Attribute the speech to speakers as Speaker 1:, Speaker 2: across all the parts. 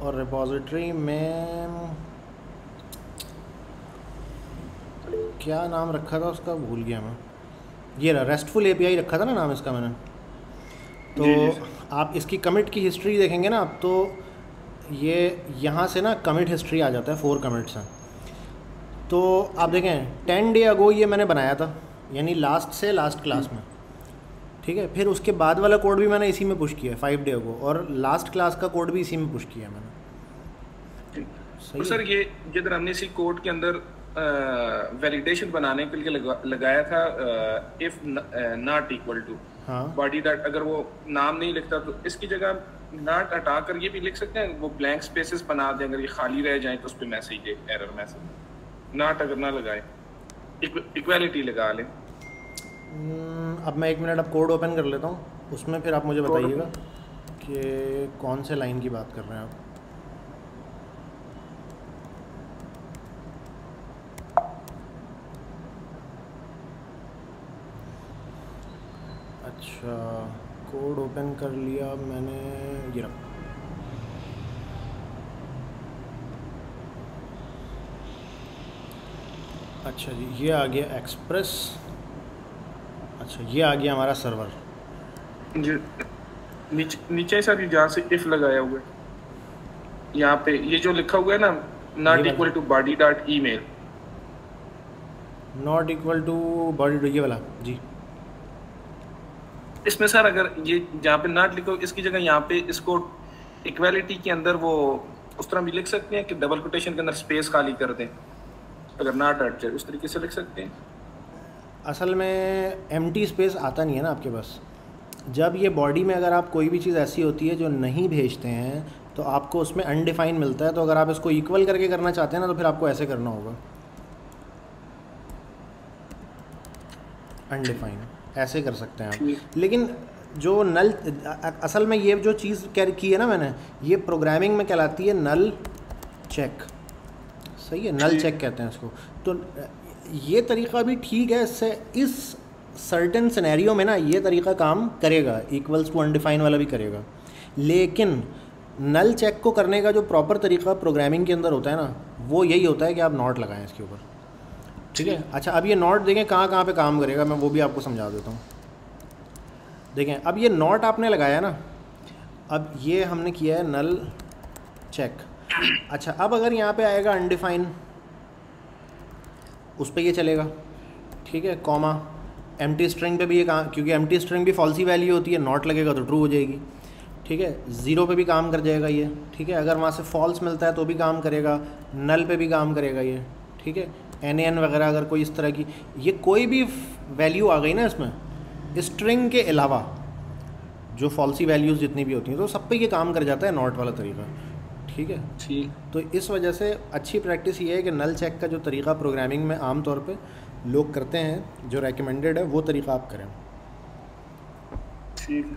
Speaker 1: और रिपॉजिटरी में क्या नाम रखा था उसका, भूल गया मैं। ये रहा, रेस्टफुल एपीआई रखा था ना नाम इसका मैंने। तो
Speaker 2: जी जी सर।
Speaker 1: आप इसकी कमिट की हिस्ट्री देखेंगे ना आप, तो ये यहाँ से ना कमिट हिस्ट्री आ जाता है, 4 कमिट्स हैं। तो आप
Speaker 2: ठीक।
Speaker 1: देखें 10 डे अगो ये मैंने बनाया था, यानी लास्ट से लास्ट क्लास
Speaker 2: हम्म,
Speaker 1: में। ठीक है, फिर उसके बाद वाला कोड भी मैंने इसी में पुश किया है 5 डे अगो, और लास्ट क्लास का कोड भी इसी में पुश किया है मैंने।
Speaker 2: ठीक। और
Speaker 1: सही है।
Speaker 2: सर ये जिधर हमने इसी कोड के अंदर वैलिडेशन बनाने के लिए लगाया था, इफ नॉट इक्वल टू
Speaker 1: हाँ,
Speaker 2: बॉडी डॉट, अगर वो नाम नहीं लिखता तो इसकी जगह नॉट हटा कर ये भी लिख सकते हैं, वो ब्लैंक स्पेसेस बना दें, अगर ये खाली रह जाए तो उस पर मैसेज दे, एरर मैसेज। नॉट अगर ना लगाए, इक्वालिटी लगा लें।
Speaker 1: अब मैं 1 मिनट अब कोड ओपन कर लेता हूँ, उसमें फिर आप मुझे
Speaker 2: कोड
Speaker 1: बताइएगा कि कौन से लाइन की बात कर रहे हैं आप। अच्छा, कोड ओपन कर लिया मैंने, ये रहा। अच्छा जी, ये आ गया एक्सप्रेस। अच्छा, ये आ गया हमारा सर्वर।
Speaker 2: जो नीचे नीचे सर जहाँ से इफ लगाया हुआ है, यहाँ पे ये जो लिखा हुआ है ना,
Speaker 1: ये
Speaker 2: नॉट
Speaker 1: वाला
Speaker 2: equal to body dot email.
Speaker 1: Not equal to body, ये वाला जी।
Speaker 2: इसमें सर अगर ये जहाँ पे नॉट लिखो, इसकी जगह यहाँ पे इसको इक्वालिटी के अंदर वो उस तरह भी लिख सकते हैं कि डबल कोटेशन के अंदर स्पेस खाली कर दें, अगर नॉट हट जाए उस तरीके से लिख सकते हैं।
Speaker 1: असल में एम्प्टी स्पेस आता नहीं है ना आपके पास। जब ये बॉडी में अगर आप कोई भी चीज़ ऐसी होती है जो नहीं भेजते हैं, तो आपको उसमें अनडिफाइन मिलता है। तो अगर आप इसको इक्वल करके करना चाहते हैं ना, तो फिर आपको ऐसे करना होगा, अनडिफाइन, ऐसे कर सकते हैं
Speaker 2: ठीक।
Speaker 1: आप। लेकिन जो नल, असल में ये जो चीज़ क्या की है ना मैंने, ये प्रोग्रामिंग में कहलाती है नल चेक। सही है, नल
Speaker 2: ठीक।
Speaker 1: चेक कहते हैं इसको। तो ये तरीका भी ठीक है, इससे इस सर्टेन सिनेरियो में ना ये तरीका काम करेगा, इक्वल्स टू अनडिफाइन वाला भी करेगा। लेकिन नल चेक को करने का जो प्रॉपर तरीका प्रोग्रामिंग के अंदर होता है ना, वो यही होता है कि आप नॉट लगाएं इसके ऊपर। ठीक है।
Speaker 2: ठीक।
Speaker 1: अच्छा, अब ये नॉट देखें कहाँ कहाँ पे काम करेगा, मैं वो भी आपको समझा देता हूँ। देखें, अब ये नॉट आपने लगाया ना, अब ये हमने किया है नल चेक। अच्छा, अब अगर यहाँ पे आएगा अनडिफाइन, उस पर ये चलेगा। ठीक है, कॉमा एम्प्टी स्ट्रिंग पे भी ये काम, क्योंकि एम्प्टी स्ट्रिंग भी फॉल्सी वैल्यू होती है, नॉट लगेगा तो ट्रू हो जाएगी। ठीक है, ज़ीरो पे भी काम कर जाएगा ये। ठीक है, अगर वहाँ से फॉल्स मिलता है तो भी काम करेगा, नल पे भी काम करेगा ये। ठीक है, एन वगैरह अगर कोई इस तरह की, ये कोई भी वैल्यू आ गई ना इसमें, स्ट्रिंग के अलावा जो फॉल्सी वैल्यूज़ जितनी भी होती हैं, तो सब पे ये काम कर जाता है नॉट वाला तरीका। ठीक है।
Speaker 2: ठीक।
Speaker 1: तो इस वजह से अच्छी प्रैक्टिस ये है कि नल चेक का जो तरीका प्रोग्रामिंग में आम तौर पे लोग करते हैं, जो रेकमेंडेड है, वो तरीका आप करें।
Speaker 2: ठीक।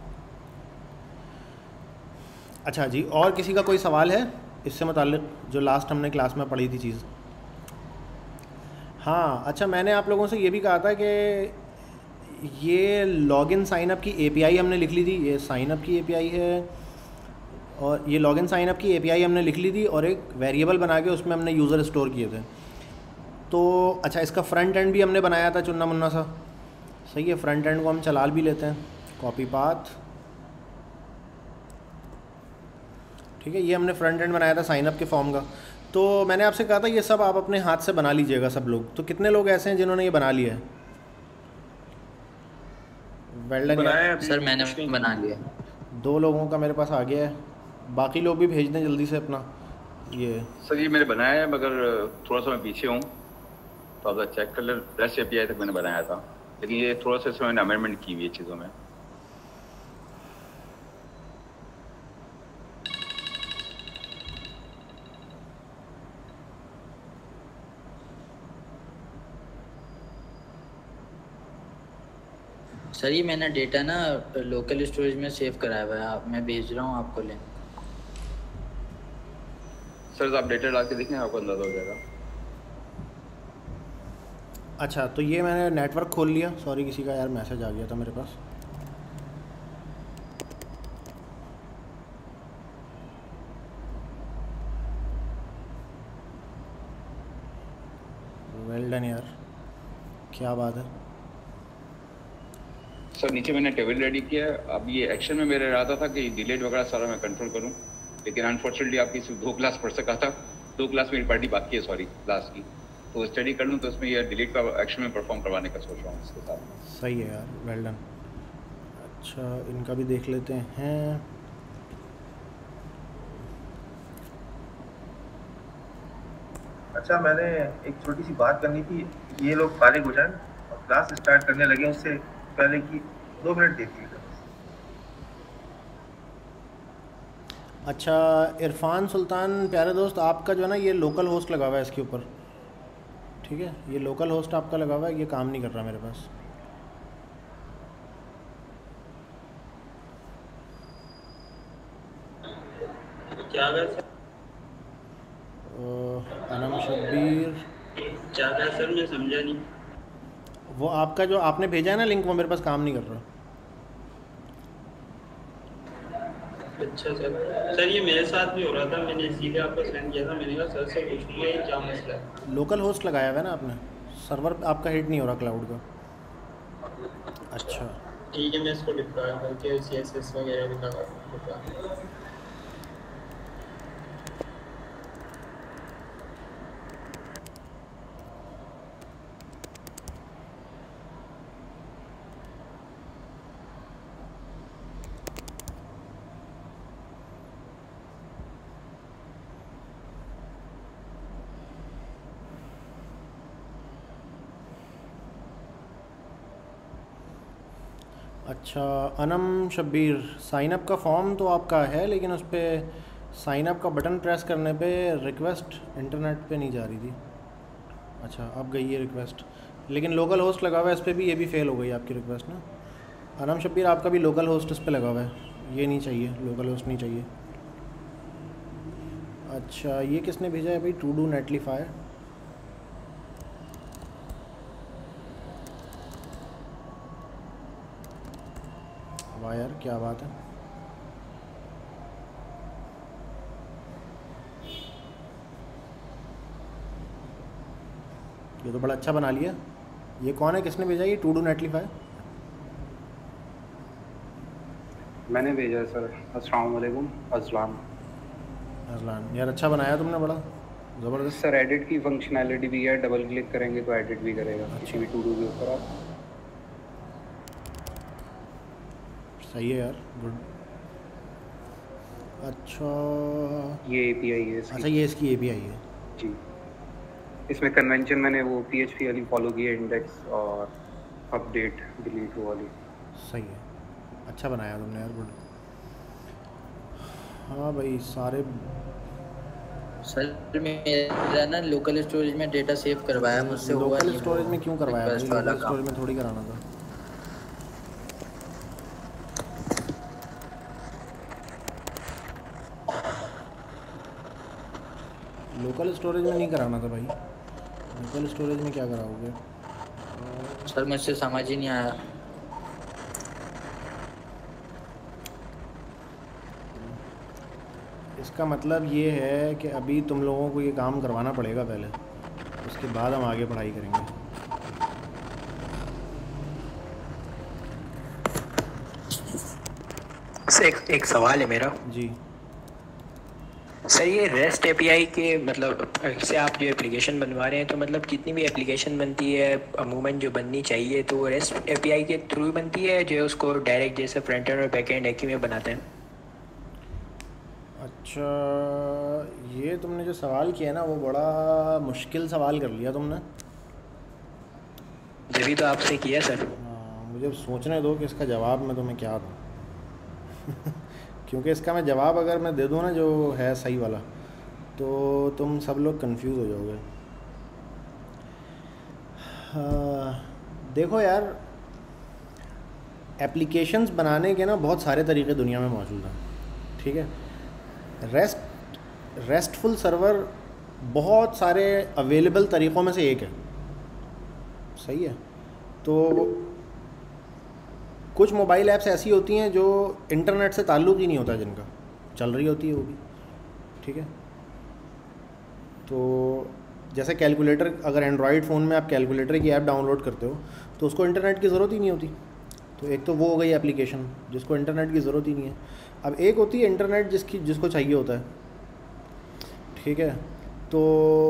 Speaker 1: अच्छा जी, और किसी का कोई सवाल है इससे मुताल्लिक, जो लास्ट हमने क्लास में पढ़ी थी चीज़? हाँ, अच्छा, मैंने आप लोगों से ये भी कहा था कि ये लॉगिन साइनअप की एपीआई हमने लिख ली थी, ये साइनअप की एपीआई है, और ये लॉगिन साइनअप की एपीआई हमने लिख ली थी, और एक वेरिएबल बना के उसमें हमने यूज़र स्टोर किए थे। तो अच्छा, इसका फ्रंट एंड भी हमने बनाया था चुन्ना मुन्ना सा। सही है, फ्रंट एंड को हम चला भी लेते हैं, कॉपी पाथ। ठीक है, ये हमने फ्रंट एंड बनाया था साइनअप के फॉर्म का। तो मैंने आपसे कहा था ये सब आप अपने हाथ से बना लीजिएगा सब लोग। तो कितने लोग ऐसे हैं जिन्होंने ये बना लिया है? वेल डन यार।
Speaker 2: बनाया अभी
Speaker 3: सर मैंने
Speaker 2: कुछ नहीं
Speaker 3: बना
Speaker 2: किया।
Speaker 3: लिया।
Speaker 1: 2 लोगों का मेरे पास आ गया है, बाकी लोग भी भेज दें जल्दी से अपना ये।
Speaker 4: सर ये मैंने बनाया है, मगर थोड़ा सा मैं पीछे हूँ, तो आप चेक कर ले। रेस्ट एपीआई तक मैंने बनाया था, लेकिन ये थोड़ा सा इसमें मैंने अमेंडमेंट की हुई है चीज़ों में।
Speaker 3: सर ये मैंने डेटा ना लोकल स्टोरेज में सेव कराया हुआ है, मैं भेज रहा हूँ आपको लिंक।
Speaker 4: सर आप डेटा डाल के देखें, आपको अंदाजा हो जाएगा।
Speaker 1: अच्छा, तो ये मैंने नेटवर्क खोल लिया। सॉरी, किसी का यार मैसेज आ गया था मेरे पास। वेल डन यार, क्या बात है।
Speaker 4: सर नीचे मैंने टेबल रेडी किया है। अब ये एक्शन में मेरा इरादा था कि डिलीट वगैरह सारा मैं कंट्रोल करूं, लेकिन अनफॉर्चुनेटली आपकी सिर्फ 2 क्लास पढ़ सका था। 2 क्लास मेरी पार्टी बाकी है, सॉरी क्लास की, तो स्टडी कर लूँ तो उसमें ये डिलीट का एक्शन में परफॉर्म करवाने का सोच रहा हूँ इसके साथ।
Speaker 1: सही है यार, वेल डन। अच्छा इनका भी देख लेते हैं।
Speaker 5: अच्छा मैंने एक छोटी सी बात करनी थी। ये लोग फारिग हो जाएं और क्लास स्टार्ट करने लगे उससे पहले की 2 मिनट देखिएगा।
Speaker 1: अच्छा इरफान सुल्तान प्यारे दोस्त, आपका जो है ना ये लोकल होस्ट लगा हुआ है इसके ऊपर, ठीक है, ये लोकल होस्ट आपका लगा हुआ है, ये काम नहीं कर रहा मेरे पास।
Speaker 6: क्या कर सर?
Speaker 1: अनम शब्बीर
Speaker 6: क्या कर सर, मैं समझा नहीं।
Speaker 1: वो आपका जो आपने भेजा है ना लिंक, वो मेरे पास काम नहीं कर रहा।
Speaker 6: अच्छा सर ये मेरे साथ भी हो रहा था, मैंने इसीलिए आपको सेंड किया था। मैंने कहा सर से पूछूंगा ये क्या मसला है।
Speaker 1: लोकल होस्ट लगाया हुआ है ना आपने, सर्वर आपका हिट नहीं हो रहा क्लाउड का। अच्छा
Speaker 6: ठीक है, मैं इसको डिप्लॉय करके CSS वगैरह भी लगा।
Speaker 1: अच्छा अनम शब्बीर, साइन अप का फॉर्म तो आपका है, लेकिन उस पर साइन अप का बटन प्रेस करने पे रिक्वेस्ट इंटरनेट पे नहीं जा रही थी। अच्छा अब गई है रिक्वेस्ट, लेकिन लोकल होस्ट लगा हुआ है इस पर भी, ये भी फेल हो गई आपकी रिक्वेस्ट ना। अनम शब्बीर आपका भी लोकल होस्ट इस पर लगा हुआ है, ये नहीं चाहिए, लोकल होस्ट नहीं चाहिए। अच्छा ये किसने भेजा है भाई, टू डू नेटलीफाई। वाह यार क्या बात है। ये तो बड़ा अच्छा बना लिया। ये कौन है, किसने भेजा ये टू डू नेटलीफाई?
Speaker 7: मैंने भेजा है सर। अस्सलाम वालेकुम अज़लान।
Speaker 1: अजलान यार अच्छा बनाया तुमने, बड़ा ज़बरदस्त।
Speaker 7: सर एडिट की फंक्शनैलिटी भी है, डबल क्लिक करेंगे तो एडिट भी करेगा किसी भी टू डू के ऊपर। आप
Speaker 1: सही है यार, गुड। अच्छा
Speaker 7: ये API है इसकी।
Speaker 1: अच्छा ये इसकी API है
Speaker 7: जी। इसमें कन्वेंशन मैंने वो PHP वाली फॉलो की है, इंडेक्स और अपडेट डिलीट वो वाली।
Speaker 1: सही है, अच्छा बनाया तुमने यार, गुड। हाँ भाई सारे
Speaker 3: सर मेरा ना लोकल स्टोरेज में डेटा सेव करवाया मुझसे, हुआ
Speaker 1: लोकल
Speaker 3: नहीं।
Speaker 1: स्टोरेज में क्यों करवाया भाई,
Speaker 3: request वाला
Speaker 1: लोकल
Speaker 3: काम।
Speaker 1: स्टोरेज में थोड़ी कराना था। लोकल स्टोरेज में नहीं कराना था भाई, लोकल स्टोरेज में क्या कराओगे?
Speaker 3: सर मुझसे समझ ही नहीं आया।
Speaker 1: इसका मतलब ये है कि अभी तुम लोगों को ये काम करवाना पड़ेगा पहले, उसके बाद हम आगे पढ़ाई करेंगे।
Speaker 8: सर एक सवाल है मेरा।
Speaker 1: जी
Speaker 8: सर ये रेस्ट एपीआई के मतलब से आप जो एप्लीकेशन बनवा रहे हैं, तो मतलब जितनी भी एप्लीकेशन बनती है अमूमन जो बननी चाहिए तो रेस्ट एपीआई के थ्रू बनती है, जो उसको डायरेक्ट जैसे फ्रंट एंड और बैक एंड एक ही में बनाते हैं?
Speaker 1: अच्छा ये तुमने जो सवाल किया ना वो बड़ा मुश्किल सवाल कर लिया तुमने।
Speaker 8: जभी तो आपसे किया सर।
Speaker 1: हाँ मुझे सोचने दो कि इसका जवाब मैं तुम्हें क्या दूँ क्योंकि इसका मैं जवाब अगर मैं दे दूँ ना जो है सही वाला, तो तुम सब लोग कंफ्यूज हो जाओगे। देखो यार, एप्लीकेशंस बनाने के ना बहुत सारे तरीके दुनिया में मौजूद हैं, ठीक है। रेस्टफुल सर्वर बहुत सारे अवेलेबल तरीक़ों में से एक है, सही है। तो कुछ मोबाइल ऐप्स ऐसी होती हैं जो इंटरनेट से ताल्लुक़ ही नहीं होता, जिनका चल रही होती है वो भी, ठीक है। तो जैसे कैलकुलेटर, अगर एंड्रॉयड फ़ोन में आप कैलकुलेटर की ऐप डाउनलोड करते हो तो उसको इंटरनेट की ज़रूरत ही नहीं होती। तो एक तो वो हो गई एप्लीकेशन जिसको इंटरनेट की ज़रूरत ही नहीं है। अब एक होती है इंटरनेट जिसको चाहिए होता है, ठीक है। तो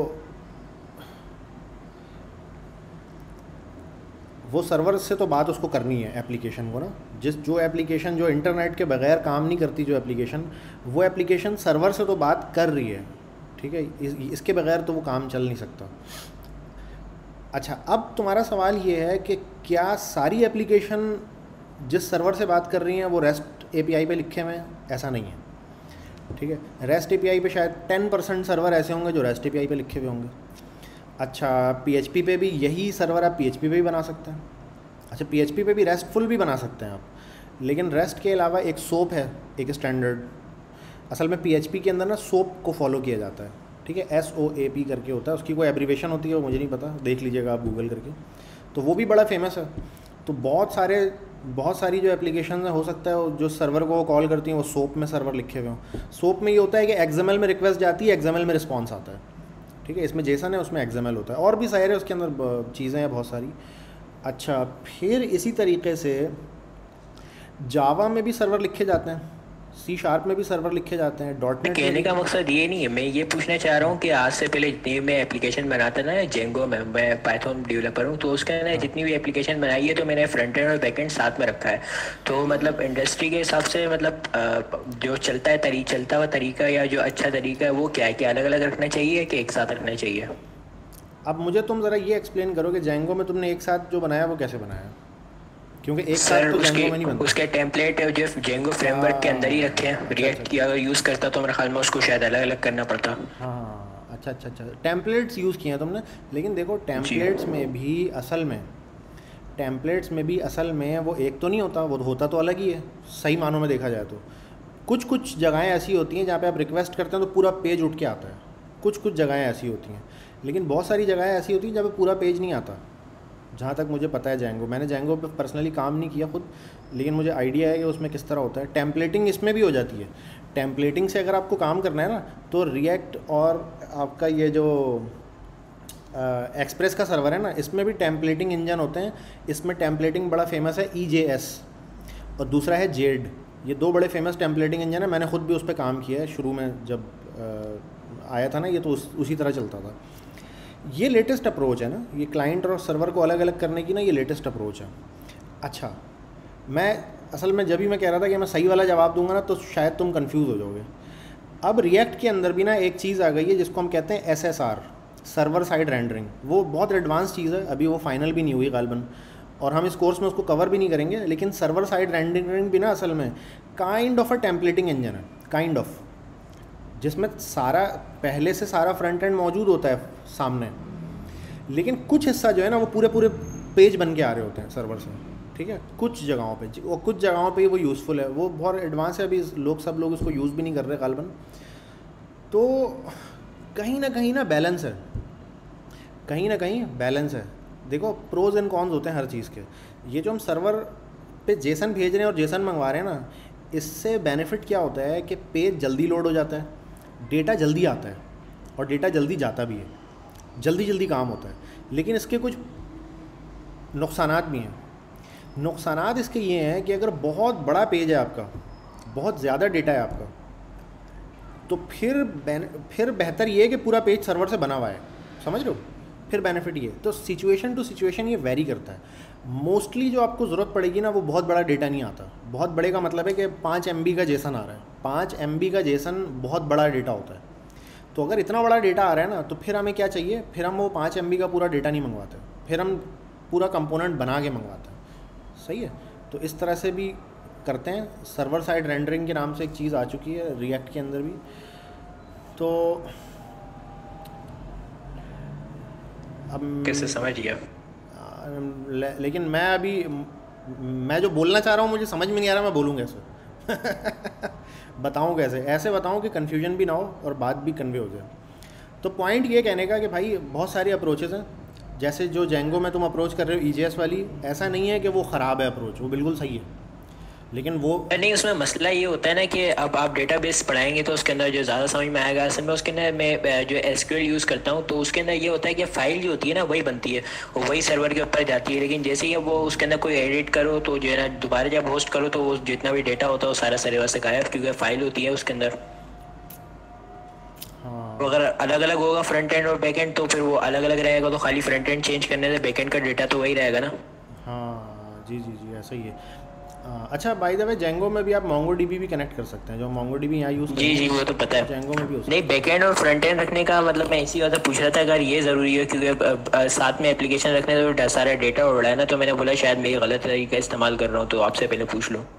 Speaker 1: वो सर्वर से तो बात उसको करनी है एप्लीकेशन को ना, जो एप्लीकेशन जो इंटरनेट के बगैर काम नहीं करती जो एप्लीकेशन, वो एप्लीकेशन सर्वर से तो बात कर रही है, ठीक है। इसके बगैर तो वो काम चल नहीं सकता। अच्छा, अब तुम्हारा सवाल ये है कि क्या सारी एप्लीकेशन जिस सर्वर से बात कर रही हैं वो रेस्ट एपीआई पे लिखे हुए हैं? ऐसा नहीं है, ठीक है। रेस्ट एपीआई पे शायद 10% सर्वर ऐसे होंगे जो रेस्ट एपीआई पे लिखे हुए होंगे। अच्छा, पीएचपी पे भी यही सर्वर आप पीएचपी पे भी बना सकते हैं। अच्छा, पीएचपी पे भी रेस्टफुल भी बना सकते हैं आप, लेकिन रेस्ट के अलावा एक सोप है, एक स्टैंडर्ड। असल में पीएचपी के अंदर ना सोप को फॉलो किया जाता है, ठीक है। SOAP करके होता है, उसकी कोई एब्रीवेशन होती है वो मुझे नहीं पता, देख लीजिएगा आप गूगल करके। तो वो भी बड़ा फेमस है। तो बहुत सारी जो एप्लीकेशन हो सकता है जो सर्वर को कॉल करती हैं वो सोप में सर्वर लिखे हुए हों। सोप में ये होता है कि XML में रिक्वेस्ट जाती है, XML में रिस्पॉन्स आता है, ठीक है। इसमें जेसन है, उसमें XML होता है, और भी सारे उसके अंदर चीज़ें हैं बहुत सारी। अच्छा, फिर इसी तरीके से जावा में भी सर्वर लिखे जाते हैं, C# में भी सर्वर लिखे जाते हैं, .NET।
Speaker 8: कहने का मकसद ये नहीं है, मैं ये पूछना चाह रहा हूँ कि आज से पहले जितनी मैं एप्लीकेशन बनाता ना जेंगो में, मैं पाइथन डेवलपर हूँ, तो उसके अंदर जितनी भी एप्लीकेशन बनाई है तो मैंने फ्रंट एंड और बैक एंड साथ में रखा है। तो मतलब इंडस्ट्री के हिसाब से मतलब जो चलता हुआ तरीका या जो अच्छा तरीका है वो क्या है, कि अलग अलग रखना चाहिए कि एक साथ रखना चाहिए?
Speaker 1: अब मुझे तुम ज़रा ये एक्सप्लेन करो कि जेंगो में तुमने एक साथ जो बनाया वो कैसे बनाया, क्योंकि एक साथ तो जेंगो में नहीं बनता।
Speaker 8: उसके टेम्पलेट जो जेंगो फ्रेमवर्क के अंदर ही रखे हैं। रिएक्ट की अगर यूज़ करता तो मेरे ख्याल में उसको शायद अलग अलग करना पड़ता।
Speaker 1: हाँ, अच्छा, टेम्पलेट्स यूज़ किए हैं तुमने। लेकिन देखो टेम्पलेट्स में भी असल में वो एक तो नहीं होता, वो होता तो अलग ही है सही मानों में देखा जाए तो। कुछ जगहें ऐसी होती हैं जहाँ पे आप रिक्वेस्ट करते हैं तो पूरा पेज उठ के आता है, कुछ जगहें ऐसी होती हैं। लेकिन बहुत सारी जगहें ऐसी होती हैं जहाँ पे पूरा पेज नहीं आता, जहाँ तक मुझे पता है। जेंगो, मैंने जेंगो पे पर्सनली काम नहीं किया खुद, लेकिन मुझे आइडिया है कि उसमें किस तरह होता है। टेम्पलेटिंग इसमें भी हो जाती है। टेम्पलेटिंग से अगर आपको काम करना है ना, तो रिएक्ट और आपका ये जो एक्सप्रेस का सर्वर है ना, इसमें भी टेम्पलेटिंग इंजन होते हैं। इसमें टेम्पलेटिंग बड़ा फेमस है EJS, और दूसरा है जेड। ये दो बड़े फेमस टेम्पलेटिंग इंजन है। मैंने खुद भी उस पर काम किया है शुरू में, जब आया था ना ये, तो उसी तरह चलता था। ये लेटेस्ट अप्रोच है ना, ये क्लाइंट और सर्वर को अलग अलग करने की ना, ये लेटेस्ट अप्रोच है। अच्छा, मैं असल में जब भी मैं कह रहा था कि मैं सही वाला जवाब दूंगा ना, तो शायद तुम कंफ्यूज हो जाओगे। अब रिएक्ट के अंदर भी ना एक चीज़ आ गई है जिसको हम कहते हैं SSR, सर्वर साइड रेंडरिंग। वो बहुत एडवांस चीज़ है, अभी वो फाइनल भी नहीं हुई गालबन, और हम इस कोर्स में उसको कवर भी नहीं करेंगे। लेकिन सर्वर साइड रेंडरिंग भी ना असल में kind of a templating engine है, काइंड ऑफ, जिसमें सारा पहले से सारा फ्रंट एंड मौजूद होता है सामने, लेकिन कुछ हिस्सा जो है ना वो पूरे पेज बन के आ रहे होते हैं सर्वर से, ठीक है। कुछ जगहों पे, और कुछ जगहों पे वो यूज़फुल है, वो बहुत एडवांस है। अभी सब लोग उसको यूज़ भी नहीं कर रहे गालबन। तो कहीं ना बैलेंस है, कहीं बैलेंस है। देखो, प्रोज एंड कॉन्स होते हैं हर चीज़ के। ये जो हम सर्वर पे जेसन भेज रहे हैं और जेसन मंगवा रहे हैं ना, इससे बेनिफिट क्या होता है कि पेज जल्दी लोड हो जाता है, डेटा जल्दी आता है, और डेटा जल्दी जाता भी है, जल्दी काम होता है। लेकिन इसके कुछ नुकसानात भी हैं। नुकसानात इसके ये हैं कि अगर बहुत बड़ा पेज है आपका, बहुत ज़्यादा डेटा है आपका, तो फिर बेहतर ये है कि पूरा पेज सर्वर से बना हुआ है, समझ रहे हो। फिर बेनिफिट ये, तो सिचुएशन टू सिचुएशन ये वेरी करता है। मोस्टली जो आपको ज़रूरत पड़ेगी ना, वो बहुत बड़ा डेटा नहीं आता। बहुत बड़े का मतलब है कि 5 MB का जेसन आ रहा है। 5 MB का जेसन बहुत बड़ा डेटा होता है। तो अगर इतना बड़ा डेटा आ रहा है ना, तो फिर हमें क्या चाहिए, फिर हम वो 5 MB का पूरा डेटा नहीं मंगवाते, फिर हम पूरा कंपोनेंट बना के मंगवाते हैं। सही है। तो इस तरह से भी करते हैं। सर्वर साइड रेंडरिंग के नाम से एक चीज़ आ चुकी है रिएक्ट के अंदर भी। तो अब
Speaker 8: कैसे समझ गया?
Speaker 1: लेकिन मैं जो बोलना चाह रहा हूँ मुझे समझ में नहीं आ रहा, मैं बोलूँ कैसे बताऊँ कैसे? ऐसे बताऊँ कि कन्फ्यूजन भी ना हो और बात भी कन्वे हो जाए। तो पॉइंट ये कहने का कि भाई बहुत सारी अप्रोचेज़ हैं। जैसे जो जेंगो में तुम अप्रोच कर रहे हो EJS वाली, ऐसा नहीं है कि वो ख़राब है अप्रोच, वो बिल्कुल सही है। लेकिन वो
Speaker 8: नहीं, उसमें मसला ये होता है ना कि अब आप डेटाबेस पढ़ाएंगे तो उसके अंदर जो ज़्यादा समझ में आएगा। असल में उसके अंदर मैं जो एसक्यूएल यूज़ करता हूँ तो उसके अंदर ये होता है कि फ़ाइल जो होती है ना वही बनती है और वही सर्वर के ऊपर जाती है, लेकिन जैसे ही वो उसके अंदर कोई एडिट करो तो जो है ना दोबारा जब होस्ट करो तो वो जितना भी डेटा होता है वो सारा सर्वर से गायब, क्योंकि फ़ाइल होती है उसके अंदर। तो अगर अलग अलग होगा फ्रंट एंड और बैक एंड तो फिर वो अलग अलग रहेगा, तो खाली फ्रंट एंड चेंज करने से बैक एंड का डेटा तो वही रहेगा ना।
Speaker 1: हाँ जी जी जी, ऐसा ही है। अच्छा, बाय द वे जेंगो में भी आप मोंगोडीबी भी कनेक्ट कर सकते हैं, जो मोंगोडीबी यहाँ यूज़
Speaker 8: जी जी वो तो पता है।
Speaker 1: जेंगो में भी हो सकता
Speaker 8: नहीं, बैक एंड और फ्रंट एंड रखने का मतलब मैं इसी वजह से पूछ रहा था अगर ये ज़रूरी है, क्योंकि साथ में एप्लीकेशन रखने से तो सारा डेटा उड़ रहा है ना, तो मैंने बोला शायद मैं ये गलत तरीका इस्तेमाल कर रहा हूँ, तो आपसे पहले पूछ लो।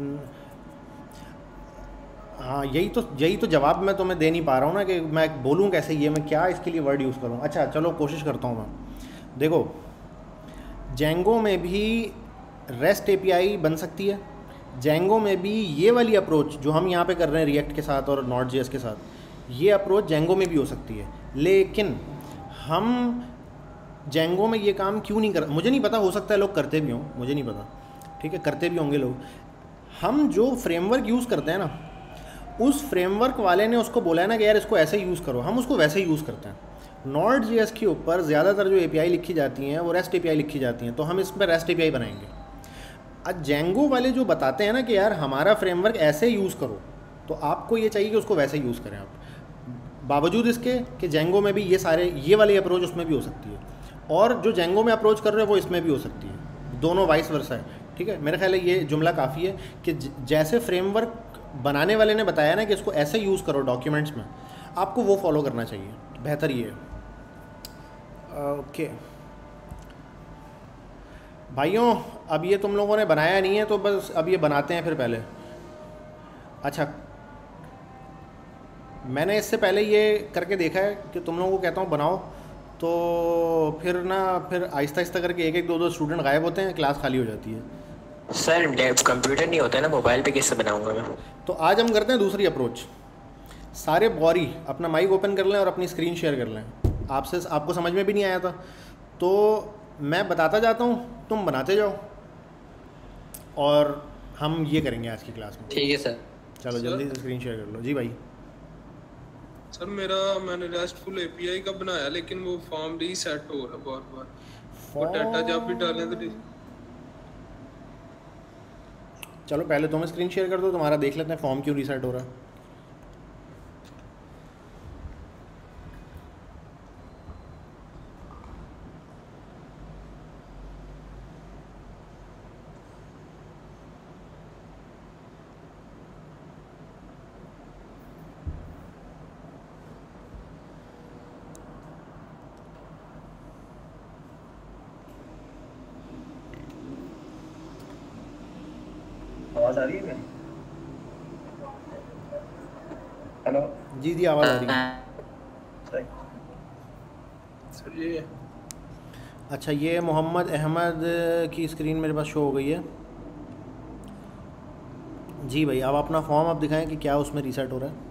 Speaker 1: हाँ, यही तो जवाब मैं तुम्हें दे नहीं पा रहा हूँ ना, कि मैं बोलूँ कैसे, ये मैं क्या इसके लिए वर्ड यूज़ करूँ। अच्छा चलो कोशिश करता हूँ मैं। देखो, जेंगो में भी रेस्ट एपीआई बन सकती है, जेंगो में भी ये वाली अप्रोच जो हम यहाँ पे कर रहे हैं रिएक्ट के साथ और नॉट जेएस के साथ, ये अप्रोच जेंगो में भी हो सकती है। लेकिन हम जेंगो में ये काम क्यों नहीं कर, मुझे नहीं पता, हो सकता है लोग करते भी हों, मुझे नहीं पता, ठीक है, करते भी होंगे लोग। हम जो फ्रेमवर्क यूज़ करते हैं ना, उस फ्रेमवर्क वाले ने उसको बोला है ना कि यार इसको ऐसे यूज़ करो, हम उसको वैसे ही यूज़ करते हैं। नॉट जेएस के ऊपर ज़्यादातर जो एपीआई लिखी जाती हैं वो रेस्ट एपीआई लिखी जाती हैं, तो हम इस पर रेस्ट एपीआई बनाएंगे। आज जेंगो वाले जो बताते हैं ना कि यार हमारा फ्रेमवर्क ऐसे यूज़ करो, तो आपको ये चाहिए कि उसको वैसे यूज़ करें आप, बावजूद इसके कि जेंगो में भी ये वाली अप्रोच उसमें भी हो सकती है, और जो जेंगो में अप्रोच कर रहे हो वो इसमें भी हो सकती है, दोनों वाइस वर्सा है। ठीक है, मेरा ख्याल है ये जुमला काफ़ी है कि जैसे फ्रेमवर्क बनाने वाले ने बताया ना कि इसको ऐसे यूज़ करो डॉक्यूमेंट्स में, आपको वो फॉलो करना चाहिए, बेहतर ये है। ओके भाइयों, अब ये तुम लोगों ने बनाया नहीं है तो बस अब ये बनाते हैं फिर पहले। अच्छा, मैंने इससे पहले ये करके देखा है कि तुम लोगों को कहता हूँ बनाओ, तो फिर आहिस्ता आहिस्ता करके एक एक दो स्टूडेंट गायब होते हैं, क्लास खाली हो जाती है।
Speaker 8: सर कंप्यूटर नहीं होता है ना, मोबाइल पे कैसे बनाऊंगा मैं?
Speaker 1: तो आज हम करते हैं दूसरी अप्रोच। सारे बॉरी अपना माइक ओपन कर लें और अपनी स्क्रीन शेयर कर लें। आपको समझ में भी नहीं आया था तो मैं बताता जाता हूँ, तुम बनाते जाओ और हम ये करेंगे आज की क्लास में।
Speaker 3: ठीक है सर।
Speaker 1: चलो जल्दी से स्क्रीन शेयर कर लो। जी भाई।
Speaker 6: सर मैंने रेस्टफुल एपीआई का बनाया, लेकिन वो फॉर्म रीसेट हो रहा बार-बार, वो डाटा जब भी डालें तो
Speaker 1: चलो पहले तुम स्क्रीन शेयर कर दो, तुम्हारा देख लेते हैं फॉर्म क्यों रीसेट हो रहा है।
Speaker 5: आवाज आ रही है मेरी? हेलो
Speaker 1: जी जी आवाज़ आ रही है।
Speaker 6: सर ये
Speaker 1: अच्छा, ये मोहम्मद अहमद की स्क्रीन मेरे पास शो हो गई है। जी भाई, अब अपना फॉर्म आप दिखाएं कि क्या उसमें रीसेट हो रहा है।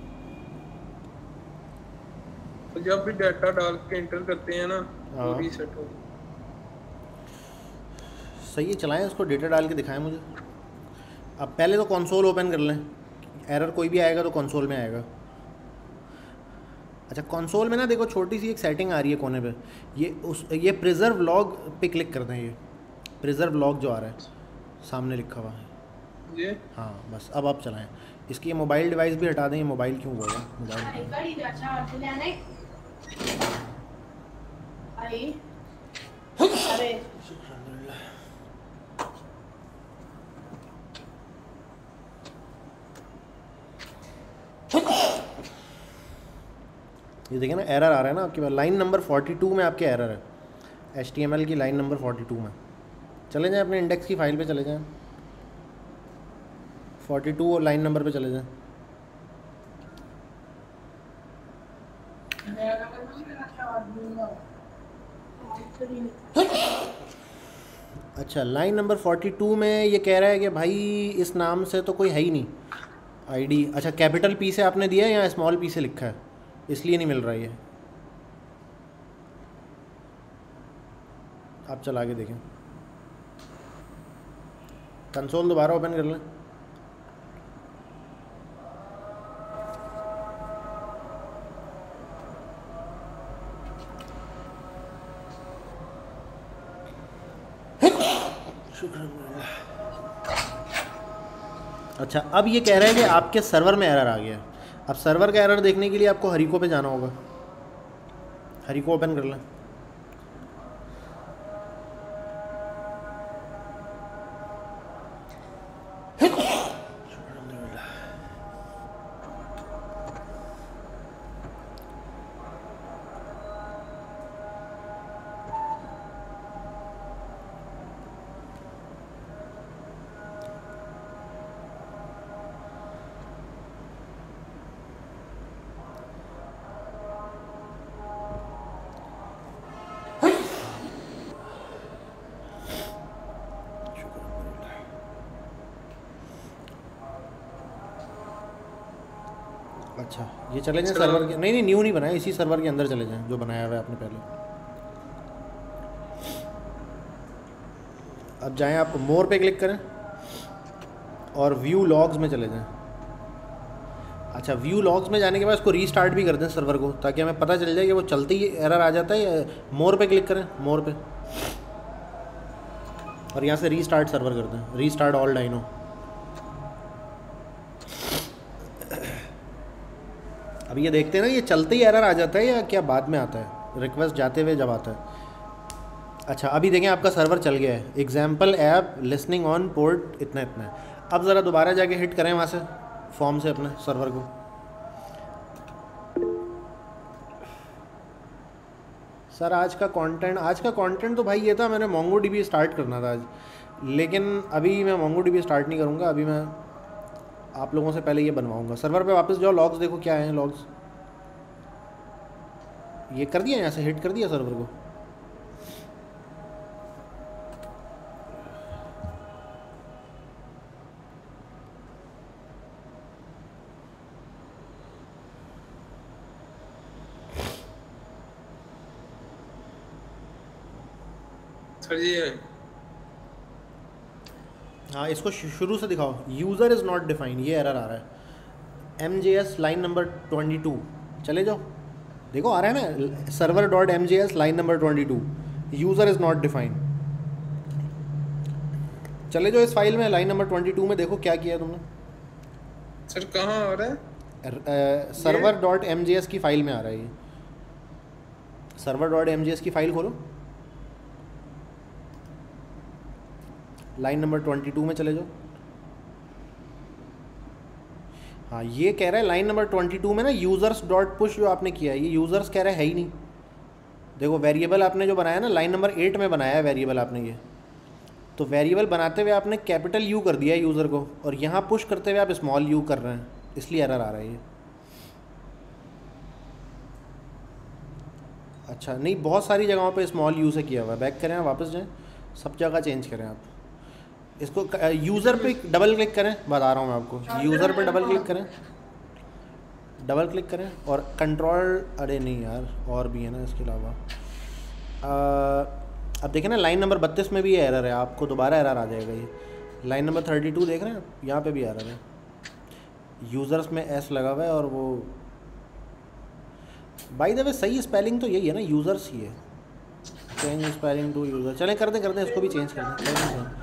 Speaker 6: तो जब भी डाटा डाल के एंटर करते हैं ना वो रीसेट हो।
Speaker 1: सही है, चलाएं इसको, डेटा डाल के दिखाएं मुझे। अब पहले तो कंसोल ओपन कर लें, एरर कोई भी आएगा तो कंसोल में आएगा। अच्छा, कंसोल में ना देखो छोटी सी एक सेटिंग आ रही है कोने पे, ये प्रिजर्व लॉग पे क्लिक करते हैं। ये प्रिजर्व लॉग जो आ रहा है सामने लिखा हुआ है
Speaker 6: ये,
Speaker 1: हाँ बस अब आप चलाएं। इसकी ये मोबाइल डिवाइस भी हटा दें, ये मोबाइल क्यों हुआ है मोबाइल। ये देखिए ना एरर आ रहा है ना आपके पास, लाइन नंबर 42 में आपके एरर है, HTML की लाइन नंबर 42 में। चले जाएं अपने इंडेक्स की फाइल पे, चले जाएं 42 और लाइन नंबर पे चले जाएं। अच्छा, लाइन नंबर 42 में ये कह रहा है कि भाई इस नाम से तो कोई है ही नहीं आईडी। अच्छा, कैपिटल पी से आपने दिया है या स्मॉल पी से लिखा है, इसलिए नहीं मिल रहा है ये। आप चला के देखें। कंसोल दोबारा ओपन कर लें। अच्छा, अब ये कह रहा है कि आपके सर्वर में एरर आ गया। अब सर्वर का एरर देखने के लिए आपको हरिको पे जाना होगा। हरिको ओपन कर लें। अच्छा, ये चले जाएं सर्वर के, नहीं न्यू नहीं बनाया, इसी सर्वर के अंदर चले जाएं जो बनाया हुआ है आपने पहले। अब जाएं आप मोर पे क्लिक करें और व्यू लॉग्स में चले जाएं। अच्छा, व्यू लॉग्स में जाने के बाद इसको रीस्टार्ट भी कर दें सर्वर को, ताकि हमें पता चल जाए कि वो चलते ही एरर आ जाता है या मोर पे क्लिक करें, मोर पे, और यहाँ से रीस्टार्ट सर्वर कर दें, रीस्टार्ट ऑल डाइनो। अब ये देखते हैं ना, ये चलते ही एरर आ जाता है या क्या बाद में आता है, रिक्वेस्ट जाते हुए जब आता है। अच्छा, अभी देखें आपका सर्वर चल गया है, example app listening on port इतना इतना है। अब ज़रा दोबारा जाके हिट करें वहाँ से फॉर्म से अपने सर्वर को। सर आज का कंटेंट तो भाई ये था, मैंने मोंगोडीबी स्टार्ट करना था आज, लेकिन अभी मैं मोंगोडीबी स्टार्ट नहीं करूँगा। अभी मैं आप लोगों से पहले ये बनवाऊंगा। सर्वर पे वापस जाओ, लॉग्स देखो क्या हैं लॉग्स। ये कर दिया, यहाँ से हिट कर दिया सर्वर को।
Speaker 6: सर ये
Speaker 1: हाँ, इसको शुरू से दिखाओ। यूज़र इज़ नॉट डिफाइन, ये एरर आ रहा है। MJS लाइन नंबर 22 चले जाओ, देखो आ रहा है ना, server dot MJS line number 22, user is not define. चले जाओ इस फाइल में, लाइन नंबर 22 में देखो क्या किया तुमने।
Speaker 6: सर कहाँ आ रहा है?
Speaker 1: सर्वर डॉट MJS की फाइल में आ रहा है ये। सर्वर डॉट MJS की फाइल खोलो, लाइन नंबर 22 में चले जाओ। हाँ, ये कह रहा है लाइन नंबर 22 में ना यूज़र्स डॉट पुश जो आपने किया है, ये यूज़र्स कह रहा है ही नहीं। देखो वेरिएबल आपने जो बनाया ना, लाइन नंबर 8 में बनाया है वेरिएबल आपने ये, तो वेरिएबल बनाते हुए आपने कैपिटल यू कर दिया है यूज़र को, और यहाँ पुश करते हुए आप स्मॉल यू कर रहे हैं, इसलिए एरर आ रहा है ये। अच्छा, नहीं बहुत सारी जगहों पे स्मॉल यू से किया हुआ है। बैक करें, वापस जाएँ, सब जगह चेंज करें आप इसको। यूज़र पे डबल क्लिक करें, बता रहा हूँ मैं आपको। यूज़र पे डबल क्लिक करें, डबल क्लिक करें और कंट्रोल, अरे नहीं यार और भी है ना इसके अलावा। अब देखें ना, लाइन नंबर 32 में भी ये एरर है, आपको दोबारा एरर आ जाएगा ये। लाइन नंबर 32 देख रहे हैं, यहाँ पे भी एरर है। यूज़र्स में एस लगा हुआ है, और वो बाय द वे सही स्पेलिंग तो यही है ना, यूज़र्स ही है। चेंज स्पेलिंग टू यूज़र, चलें कर दें इसको भी चेंज कर दें।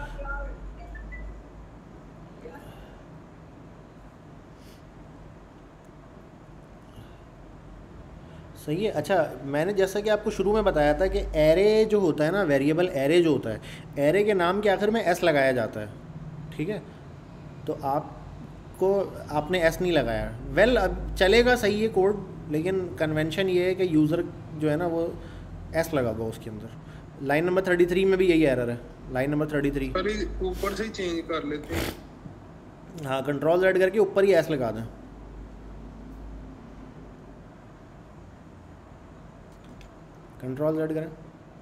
Speaker 1: सही है। अच्छा, मैंने जैसा कि आपको शुरू में बताया था कि एरे जो होता है ना, वेरिएबल एरे जो होता है, एरे के नाम के आखिर में एस लगाया जाता है, ठीक है। तो आपने एस नहीं लगाया, वेल अब चलेगा, सही है कोड, लेकिन कन्वेंशन ये है कि यूज़र जो है ना वो एस लगा हुआ उसके अंदर। लाइन नंबर 33 में भी यही एरर है, लाइन नंबर 33।
Speaker 6: ऊपर से ही चेंज कर लेते हैं।
Speaker 1: हाँ, कंट्रोल Z करके ऊपर ही एस लगा दें। कंट्रोल Z करें,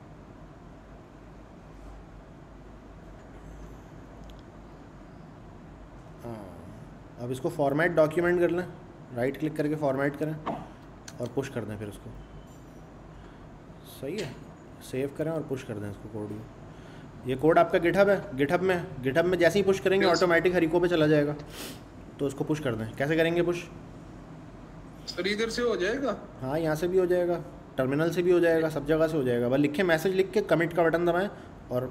Speaker 1: अब इसको फॉर्मेट डॉक्यूमेंट कर लें, राइट क्लिक करके फॉर्मेट करें और पुश कर दें फिर उसको। सही है, सेव करें और पुश कर दें इसको कोड को। ये कोड आपका गिटहब है, गिटहब में जैसे ही पुश करेंगे ऑटोमेटिक हरिको पे चला जाएगा। तो उसको पुश कर दें। कैसे करेंगे पुश?
Speaker 6: सर इधर से हो जाएगा?
Speaker 1: हाँ यहाँ से भी हो जाएगा, टर्मिनल से भी हो जाएगा, सब जगह से हो जाएगा। बस लिखे मैसेज लिख के कमिट का बटन दबाएं और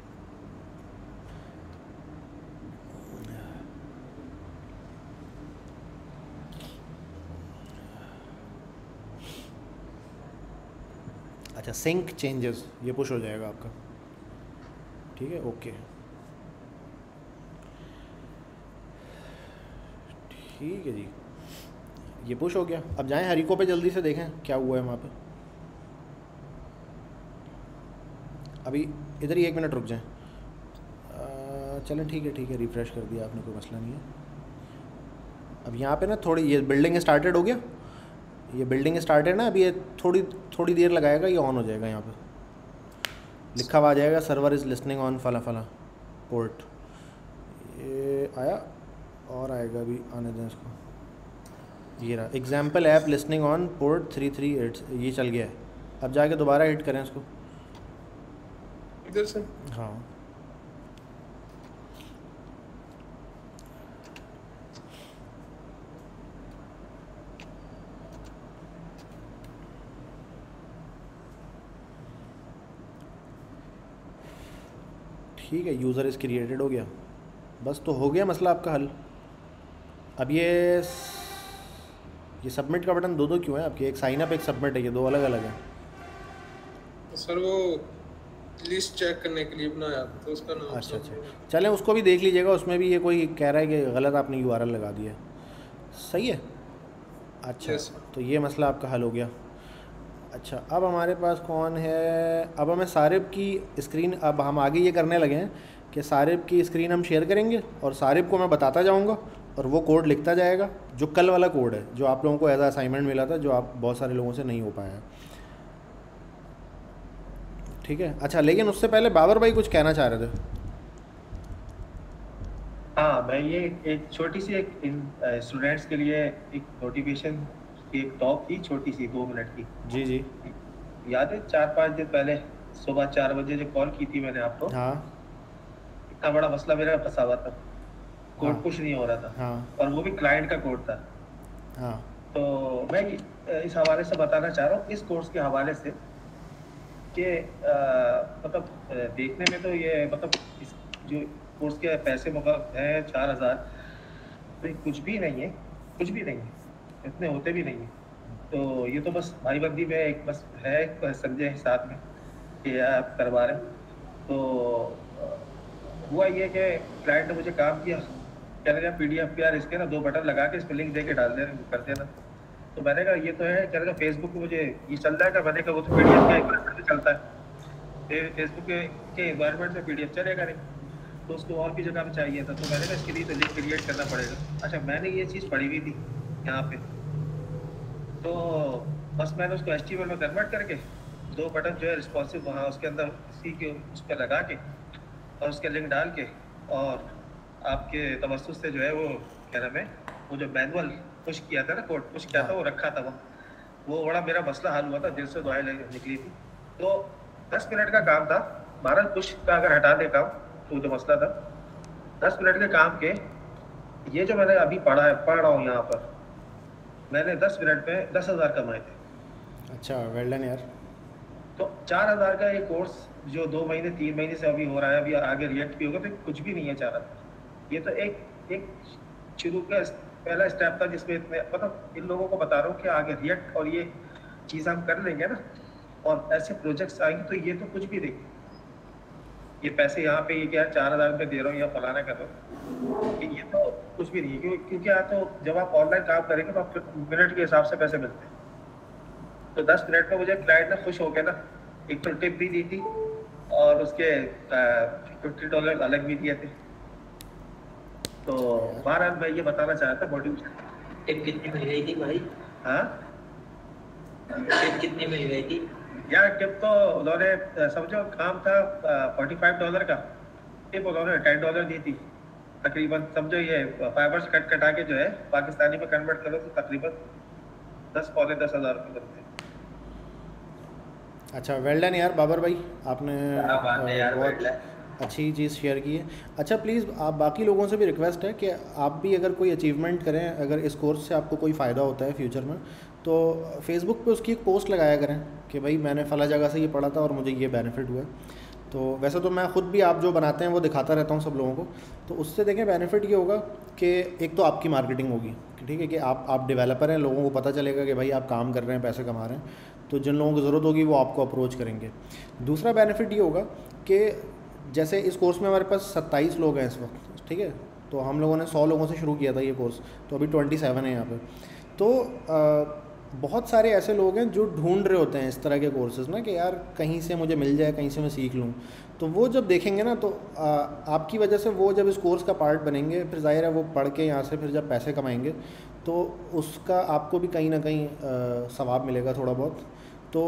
Speaker 1: अच्छा सिंक चेंजेस ये पुश हो जाएगा आपका। ठीक है, ओके ठीक है जी, ये पुश हो गया। अब जाएं हरिको पे जल्दी से देखें क्या हुआ है वहाँ पे। अभी इधर ही 1 मिनट रुक जाएं। चलें ठीक है रिफ़्रेश कर दिया आपने, कोई मसला नहीं है। अब यहाँ पे ना थोड़ी ये बिल्डिंग स्टार्टेड हो गया, ये बिल्डिंग स्टार्ट है ना, अभी ये थोड़ी देर लगाएगा, ये ऑन हो जाएगा। यहाँ पे लिखा हुआ आ जाएगा सर्वर इज़ लिसनिंग ऑन फला फला पोर्ट। ये आया और आएगा, अभी आने दें इसको। ये रहा example app listening on port 338, ये चल गया है। अब जाके दोबारा हिट करें इसको
Speaker 6: इधर से।
Speaker 1: हाँ ठीक है, यूज़र इज़ क्रिएटेड हो गया। बस तो हो गया मसला आपका हल। अब ये सबमिट का बटन दो क्यों है आपके? एक साइन अप एक सबमिट है, ये दो अलग अलग है।
Speaker 6: सर वो लिस्ट चेक करने के लिए बनाया था तो उसका नाम।
Speaker 1: अच्छा चलें उसको भी देख लीजिएगा, उसमें भी ये कोई कह रहा है कि गलत आपने URL लगा दिया है। सही है, अच्छा तो ये मसला आपका हल हो गया। अच्छा अब हमारे पास कौन है? अब हमें सारिब की स्क्रीन, अब हम आगे ये करने लगे हैं कि सारिब की स्क्रीन हम शेयर करेंगे और सारिब को मैं बताता जाऊंगा और वो कोड लिखता जाएगा, जो कल वाला कोड है जो आप लोगों को एज असाइनमेंट मिला था, जो आप बहुत सारे लोगों से नहीं हो पाया। ठीक है, अच्छा लेकिन उससे पहले बाबर भाई कुछ कहना चाह रहे थे।
Speaker 5: हाँ, मैं ये एक छोटी सी एक स्टूडेंट्स के लिए एक नोटिफिकेशन की एक टॉप थी, छोटी सी 2 मिनट की।
Speaker 1: जी
Speaker 5: याद है 4-5 दिन पहले सुबह 4 बजे जो कॉल की थी मैंने आपको?
Speaker 1: हाँ,
Speaker 5: इतना बड़ा मसला मेरा फंसा हुआ था, कोड पुश नहीं हो रहा था।
Speaker 1: हाँ,
Speaker 5: और वो भी क्लाइंट का कोड था।
Speaker 1: हाँ,
Speaker 5: तो मैं इस हवाले से बताना चाह रहा हूँ, इस कोर्स के हवाले से कि मतलब देखने में तो ये मतलब इस जो कोर्स के पैसे मुकर्रर हैं 4000, तो कुछ भी नहीं है, इतने होते भी नहीं है। तो ये तो बस भाईबंदी में एक बस है समझे साथ में कि आप करवा रहे हैं। तो हुआ ये कि क्लाइंट ने मुझे काम किया, कह रहे हैं PDF यार इसके ना 2 बटन लगा के इस पर लिंक दे के डाल दे कर देना। तो मैंने कहा ये तो है, कह रहे हैं फेसबुक पे मुझे ये चल रहा है। मैंने कहा वो तो PDF के एनवायरमेंट में चलता है, फेसबुक के एनवायरमेंट में PDF चलेगा नहीं, तो उसको और भी जगह पे चाहिए था। तो मैंने कहा इसके लिए तो लिंक क्रिएट करना पड़ेगा। अच्छा मैंने ये चीज़ पढ़ी हुई थी यहाँ पे, तो बस मैंने उसको HTML में कन्वर्ट करके 2 बटन जो है रिस्पॉन्सिव वहाँ उसके अंदर इसी के उस पर लगा के और उसके लिंक डाल के और आपके तवज्जुह से जो है वो क्या नाम है, वो जो मैनुअल पुश किया था ना, कोड पुश किया था, वो रखा था वो बड़ा मेरा मसला हल हुआ था, दिल से दुआएं निकली थी। तो 10 मिनट का काम था, 12 पुश का अगर हटा दे काम तो जो मसला था 10 मिनट के काम के, ये जो मैंने अभी पढ़ रहा हूँ यहाँ पर, मैंने 10 मिनट में 10,000 कमाए थे।
Speaker 1: अच्छा वेल डन यार।
Speaker 5: तो 4000 का ये कोर्स जो 2 महीने 3 महीने से अभी हो रहा है, अभी आगे रिएक्ट भी होगा, तो कुछ भी नहीं है 4000। ये तो एक शुरू का पहला स्टेप था जिसमें इतने मतलब इन लोगों को बता रहा हूँ कि आगे रिएक्ट और ये चीज़ हम कर लेंगे ना, और ऐसे प्रोजेक्ट्स आएंगे तो ये तो कुछ भी देंगे। ये पैसे यहाँ पे ये क्या 4000 रुपये दे रहा हूँ या फलाना कर रहा हूँ, ये तो कुछ भी नहीं है। क्योंकि यहाँ तो जब आप ऑनलाइन काम करेंगे तो आप मिनट के हिसाब से पैसे मिलते हैं। तो 10 मिनट में मुझे क्लाइंट ने खुश हो गया ना, एक तो टिप भी दी थी और उसके $50 अलग भी दिए थे। तो बहरहाल मैं ये बताना चाह रहा था मॉड्यूल।
Speaker 3: टिप कितनी मिल गई थी भाई?
Speaker 5: हाँ
Speaker 3: टिप कितनी मिल गई थी
Speaker 5: यार? टिप तो उन्होंने समझो काम था $45 का, टिप उन्होंने $10 दी थी तकरीबन। समझो ये फाइबर्स कटा के जो है पाकिस्तानी में कन्वर्ट करो तो तकरीबन 10-10,000 रुपये बनते हैं।
Speaker 1: अच्छा वेल डन यार बाबर भाई, आपने अच्छी चीज़ शेयर की है। अच्छा प्लीज़ आप बाकी लोगों से भी रिक्वेस्ट है कि आप भी अगर कोई अचीवमेंट करें, अगर इस कोर्स से आपको कोई फ़ायदा होता है फ्यूचर में, तो फेसबुक पे उसकी एक पोस्ट लगाया करें कि भाई मैंने फ़ला जगह से ये पढ़ा था और मुझे ये बेनिफिट हुआ है। तो वैसे तो मैं ख़ुद भी आप जो बनाते हैं वो दिखाता रहता हूँ सब लोगों को, तो उससे देखें बेनिफिट ये होगा कि एक तो आपकी मार्केटिंग होगी, ठीक है, कि आप डेवलपर हैं, लोगों को पता चलेगा कि भाई आप काम कर रहे हैं, पैसे कमा रहे हैं, तो जिन लोगों की ज़रूरत होगी वो आपको अप्रोच करेंगे। दूसरा बेनिफिट ये होगा कि जैसे इस कोर्स में हमारे पास 27 लोग हैं इस वक्त, ठीक है, तो हम लोगों ने 100 लोगों से शुरू किया था ये कोर्स, तो अभी 27 है यहाँ पे। तो बहुत सारे ऐसे लोग हैं जो ढूंढ रहे होते हैं इस तरह के कोर्सेज़ ना, कि यार कहीं से मुझे मिल जाए, कहीं से मैं सीख लूँ। तो वो जब देखेंगे ना, तो आपकी वजह से वो जब इस कोर्स का पार्ट बनेंगे, फिर जाहिर है वो पढ़ के यहाँ से फिर जब पैसे कमाएंगे तो उसका आपको भी कहीं ना कहीं सवाब मिलेगा थोड़ा बहुत। तो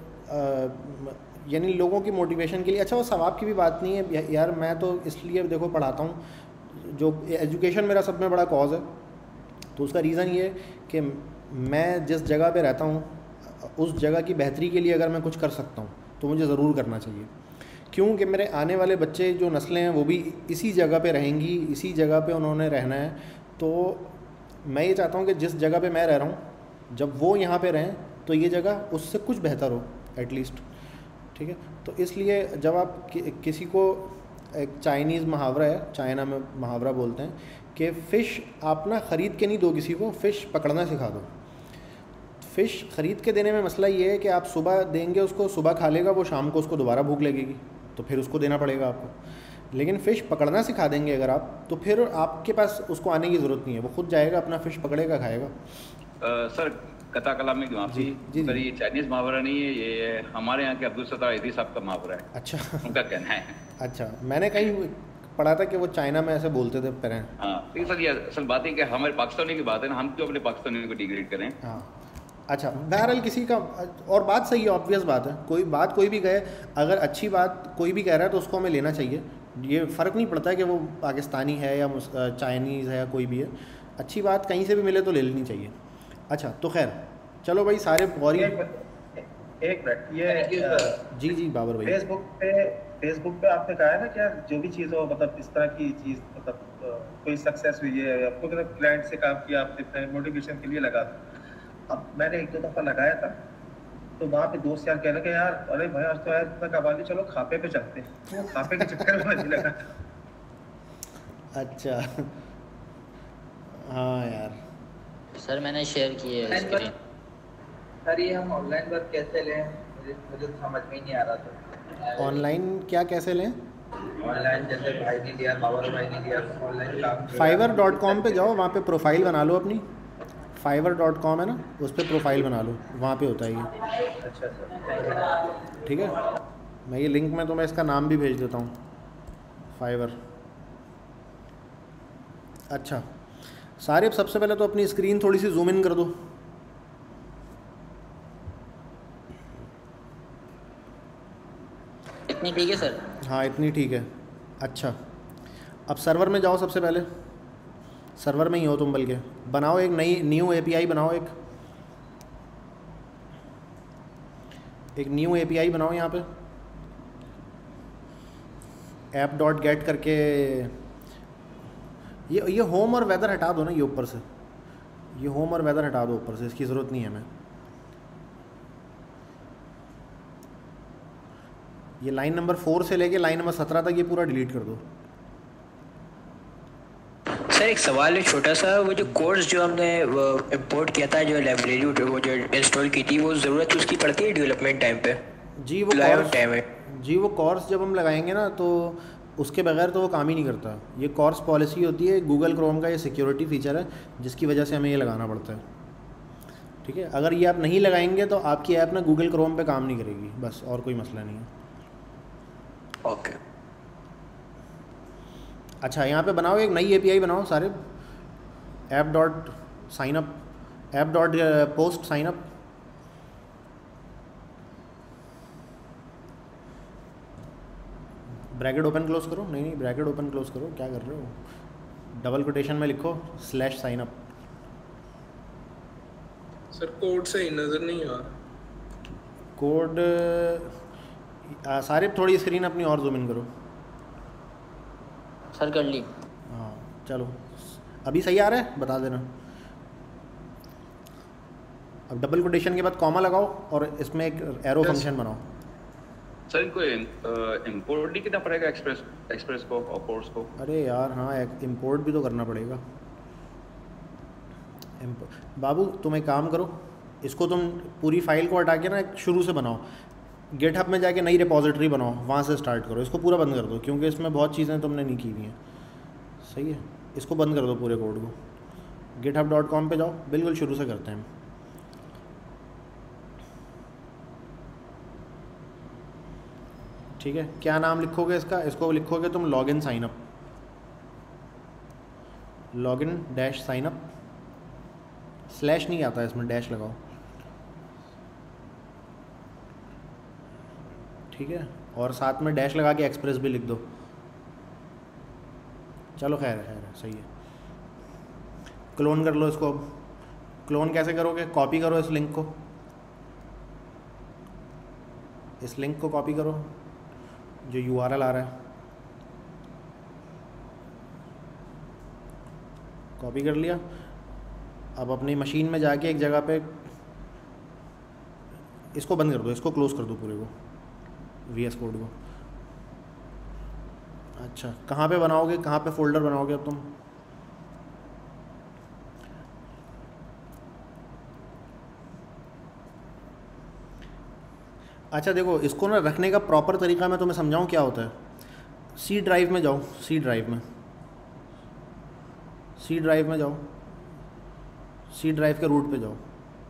Speaker 1: यानी लोगों की मोटिवेशन के लिए, अच्छा वो सवाब की भी बात नहीं है यार, मैं तो इसलिए देखो पढ़ाता हूँ, जो एजुकेशन मेरा सब में बड़ा कॉज है, तो उसका रीज़न ये है कि मैं जिस जगह पे रहता हूँ उस जगह की बेहतरी के लिए अगर मैं कुछ कर सकता हूँ तो मुझे ज़रूर करना चाहिए, क्योंकि मेरे आने वाले बच्चे जो नस्लें हैं वो भी इसी जगह पे रहेंगी, इसी जगह पे उन्होंने रहना है। तो मैं ये चाहता हूँ कि जिस जगह पे मैं रह रहा हूँ जब वो यहाँ पे रहें तो ये जगह उससे कुछ बेहतर हो एटलीस्ट, ठीक है। तो इसलिए जब आप किसी को, एक चाइनीज़ मुहावरा है, चाइना में मुहावरा बोलते हैं कि फ़िश आप ना ख़रीद के नहीं दो किसी को, फ़िश पकड़ना सिखा दो। फ़िश ख़रीद के देने में मसला ये है कि आप सुबह देंगे उसको, सुबह खा लेगा वो, शाम को उसको दोबारा भूख लगेगी तो फिर उसको देना पड़ेगा आपको। लेकिन फ़िश पकड़ना सिखा देंगे अगर आप, तो फिर आपके पास उसको आने की ज़रूरत नहीं है, वो खुद जाएगा अपना फ़िश पकड़ेगा, खाएगा।
Speaker 4: सर कथा कलाम में माफ़ी, सर ये चाइनीज़ मुहावरा नहीं है, ये हमारे यहाँ के अब्दुल सत्तार इदरी साहब का मुहावरा है।
Speaker 1: अच्छा,
Speaker 4: उनका कहना है।
Speaker 1: अच्छा, मैंने कहीं पढ़ा था कि वो चाइना में ऐसे बोलते थे पहले।
Speaker 4: हाँ, लेकिन सर ये असल बात है कि हमारे पाकिस्तानी की बात है ना, हम क्यों अपने पाकिस्तानी को डिग्रेड करें।
Speaker 1: हाँ, अच्छा, बहरहाल किसी का, और बात सही है, ऑब्वियस बात है, कोई भी कहे, अगर अच्छी बात कोई भी कह रहा है तो उसको हमें लेना चाहिए। ये फ़र्क नहीं पड़ता है कि वो पाकिस्तानी है या चाइनीज़ है या कोई भी है, अच्छी बात कहीं से भी मिले तो ले लेनी चाहिए। अच्छा, तो खैर चलो भाई, सारे गौरी
Speaker 5: एक मिनट, ये
Speaker 1: जी बाबर भाई,
Speaker 5: फेसबुक पे आपने कहा है ना कि यार जो भी चीज़ हो, मतलब इस तरह की चीज़, मतलब कोई सक्सेस हुई है, आपको मतलब क्लाइंट से काम किया आपने, मोटिवेशन के लिए लगा। अब मैंने 1-2 दफ़ा लगाया था, तो वहाँ पे दोस्त यार कह रहे यार, अरे भाई आज तो यार इतना कमा ली, चलो खापे पे चलते हैं, तो खापे के चक्कर में मुझे लगा।
Speaker 1: अच्छा, हाँ यार,
Speaker 3: सर मैंने शेयर किए है स्क्रीन।
Speaker 9: सर ये हम ऑनलाइन वर्क कैसे लें, मुझे तो समझ में ही नहीं आ रहा था।
Speaker 1: ऑनलाइन क्या कैसे लें?
Speaker 9: ऑनलाइन जैसे भाई ने लिया, बाबर भाई ने लिया, ऑनलाइन काम।
Speaker 1: fiverr.com पे जाओ, वहाँ पे प्रोफाइल बना लो अपनी, fiverr.com है ना, उस पर प्रोफाइल बना लो, वहाँ पे होता है ये।
Speaker 9: अच्छा सर,
Speaker 1: ठीक है, मैं ये लिंक में तुम्हें इसका नाम भी भेज देता हूँ, फाइवर। अच्छा सारे, सबसे पहले तो अपनी स्क्रीन थोड़ी सी जूम इन कर दो।
Speaker 3: इतनी ठीक है सर?
Speaker 1: हाँ इतनी ठीक है। अच्छा, अब सर्वर में जाओ, सबसे पहले सर्वर में ही हो तुम, बल्कि बनाओ एक न्यू एपीआई बनाओ, एक न्यू एपीआई बनाओ यहाँ पे, app.get करके। ये होम और वेदर हटा दो ना, ये ऊपर से, ये होम और वेदर हटा दो ऊपर से, इसकी ज़रूरत नहीं है हमें। ये लाइन नंबर 4 से लेके लाइन नंबर 17 तक ये पूरा डिलीट कर दो।
Speaker 8: सर एक सवाल है छोटा सा, वो जो कोर्स जो हमने इंपोर्ट किया था, जो लाइब्रेरी वो जो इंस्टॉल की थी, वो ज़रूरत उसकी पड़ती है डेवलपमेंट टाइम पे?
Speaker 1: जी वो कोर्स टाइम है जी, वो कोर्स जब हम लगाएंगे ना तो उसके बगैर तो वो काम ही नहीं करता। ये कोर्स पॉलिसी होती है गूगल क्रोम का, ये सिक्योरिटी फीचर है जिसकी वजह से हमें ये लगाना पड़ता है। ठीक है, अगर ये आप नहीं लगाएंगे तो आपकी ऐप ना गूगल क्रोम पे काम नहीं करेगी, बस, और कोई मसला नहीं है।
Speaker 8: ओके
Speaker 1: अच्छा, यहाँ पे बनाओ एक नई एपीआई बनाओ सारे, app.signup, app.post-signup। Bracket open close करो, नहीं ब्रैकेट ओपन क्लोज करो, क्या कर रहे हो? डबल कोटेशन में लिखो /signup।
Speaker 6: सर कोड सही नज़र नहीं आ रहा।
Speaker 1: कोड सारे, थोड़ी स्क्रीन अपनी और जूम इन करो।
Speaker 3: सर कर ली।
Speaker 1: हाँ चलो, अभी सही आ रहा है, बता देना। अब डबल कोटेशन के बाद कॉमा लगाओ और इसमें एक एरो फंक्शन बनाओ।
Speaker 4: सर इनको इंपोर्ट नहीं करना पड़ेगा एक्सप्रेस को और कोर्स को?
Speaker 1: अरे यार हाँ, इंपोर्ट भी तो करना पड़ेगा। बाबू तुम एक काम करो, इसको तुम पूरी फाइल को हटा के ना शुरू से बनाओ, गिटहब में जाके नई रिपोजिटरी बनाओ, वहाँ से स्टार्ट करो। इसको पूरा बंद कर दो क्योंकि इसमें बहुत चीज़ें तुमने नहीं की हुई हैं। सही है, इसको बंद कर दो पूरे कोड को। github.com पे जाओ, बिल्कुल शुरू से करते हैं। ठीक है, क्या नाम लिखोगे इसका? इसको लिखोगे तुम login sign up, login dash sign up, slash नहीं आता है इसमें, डैश लगाओ। ठीक है, और साथ में डैश लगा के एक्सप्रेस भी लिख दो। चलो खैर है, सही है। क्लोन कर लो इसको। अब क्लोन कैसे करोगे? कॉपी करो इस लिंक को, इस लिंक को कॉपी करो जो URL आ रहा है, कॉपी कर लिया। अब अपनी मशीन में जाके एक जगह पे इसको बंद कर दो, इसको क्लोज कर दो पूरे को, VS कोड को। अच्छा, कहाँ पे बनाओगे, कहाँ पे फोल्डर बनाओगे अब तुम? अच्छा देखो, इसको ना रखने का प्रॉपर तरीका मैं तुम्हें समझाऊं क्या होता है। सी ड्राइव में जाओ, सी ड्राइव में जाओ, सी ड्राइव के रूट पे जाओ।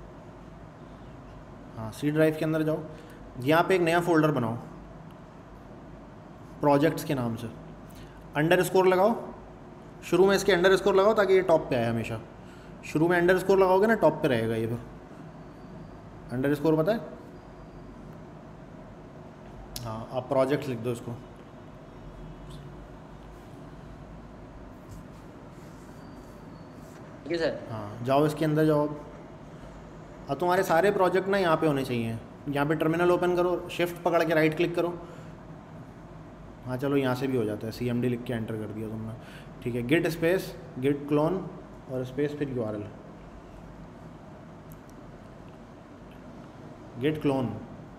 Speaker 1: हाँ, सी ड्राइव के अंदर जाओ, यहाँ पे एक नया फोल्डर बनाओ प्रोजेक्ट्स के नाम से, अंडरस्कोर लगाओ। शुरू में इसके अंडरस्कोर लगाओ ताकि ये टॉप पे आए हमेशा। शुरू में अंडरस्कोर लगाओगे ना, टॉप पे रहेगा ये। फिर अंडरस्कोर पता है? हाँ, आप प्रोजेक्ट लिख दो इसको।
Speaker 3: ठीक है सर।
Speaker 1: हाँ, जाओ इसके अंदर जाओ। अब तुम्हारे सारे प्रोजेक्ट ना यहाँ पे होने चाहिए। यहाँ पे टर्मिनल ओपन करो, शिफ्ट पकड़ के राइट क्लिक करो। हाँ चलो, यहाँ से भी हो जाता है, CMD लिख के एंटर कर दिया तुमने। ठीक है, गिट स्पेस गिट क्लोन और स्पेस फिर URL, git clone.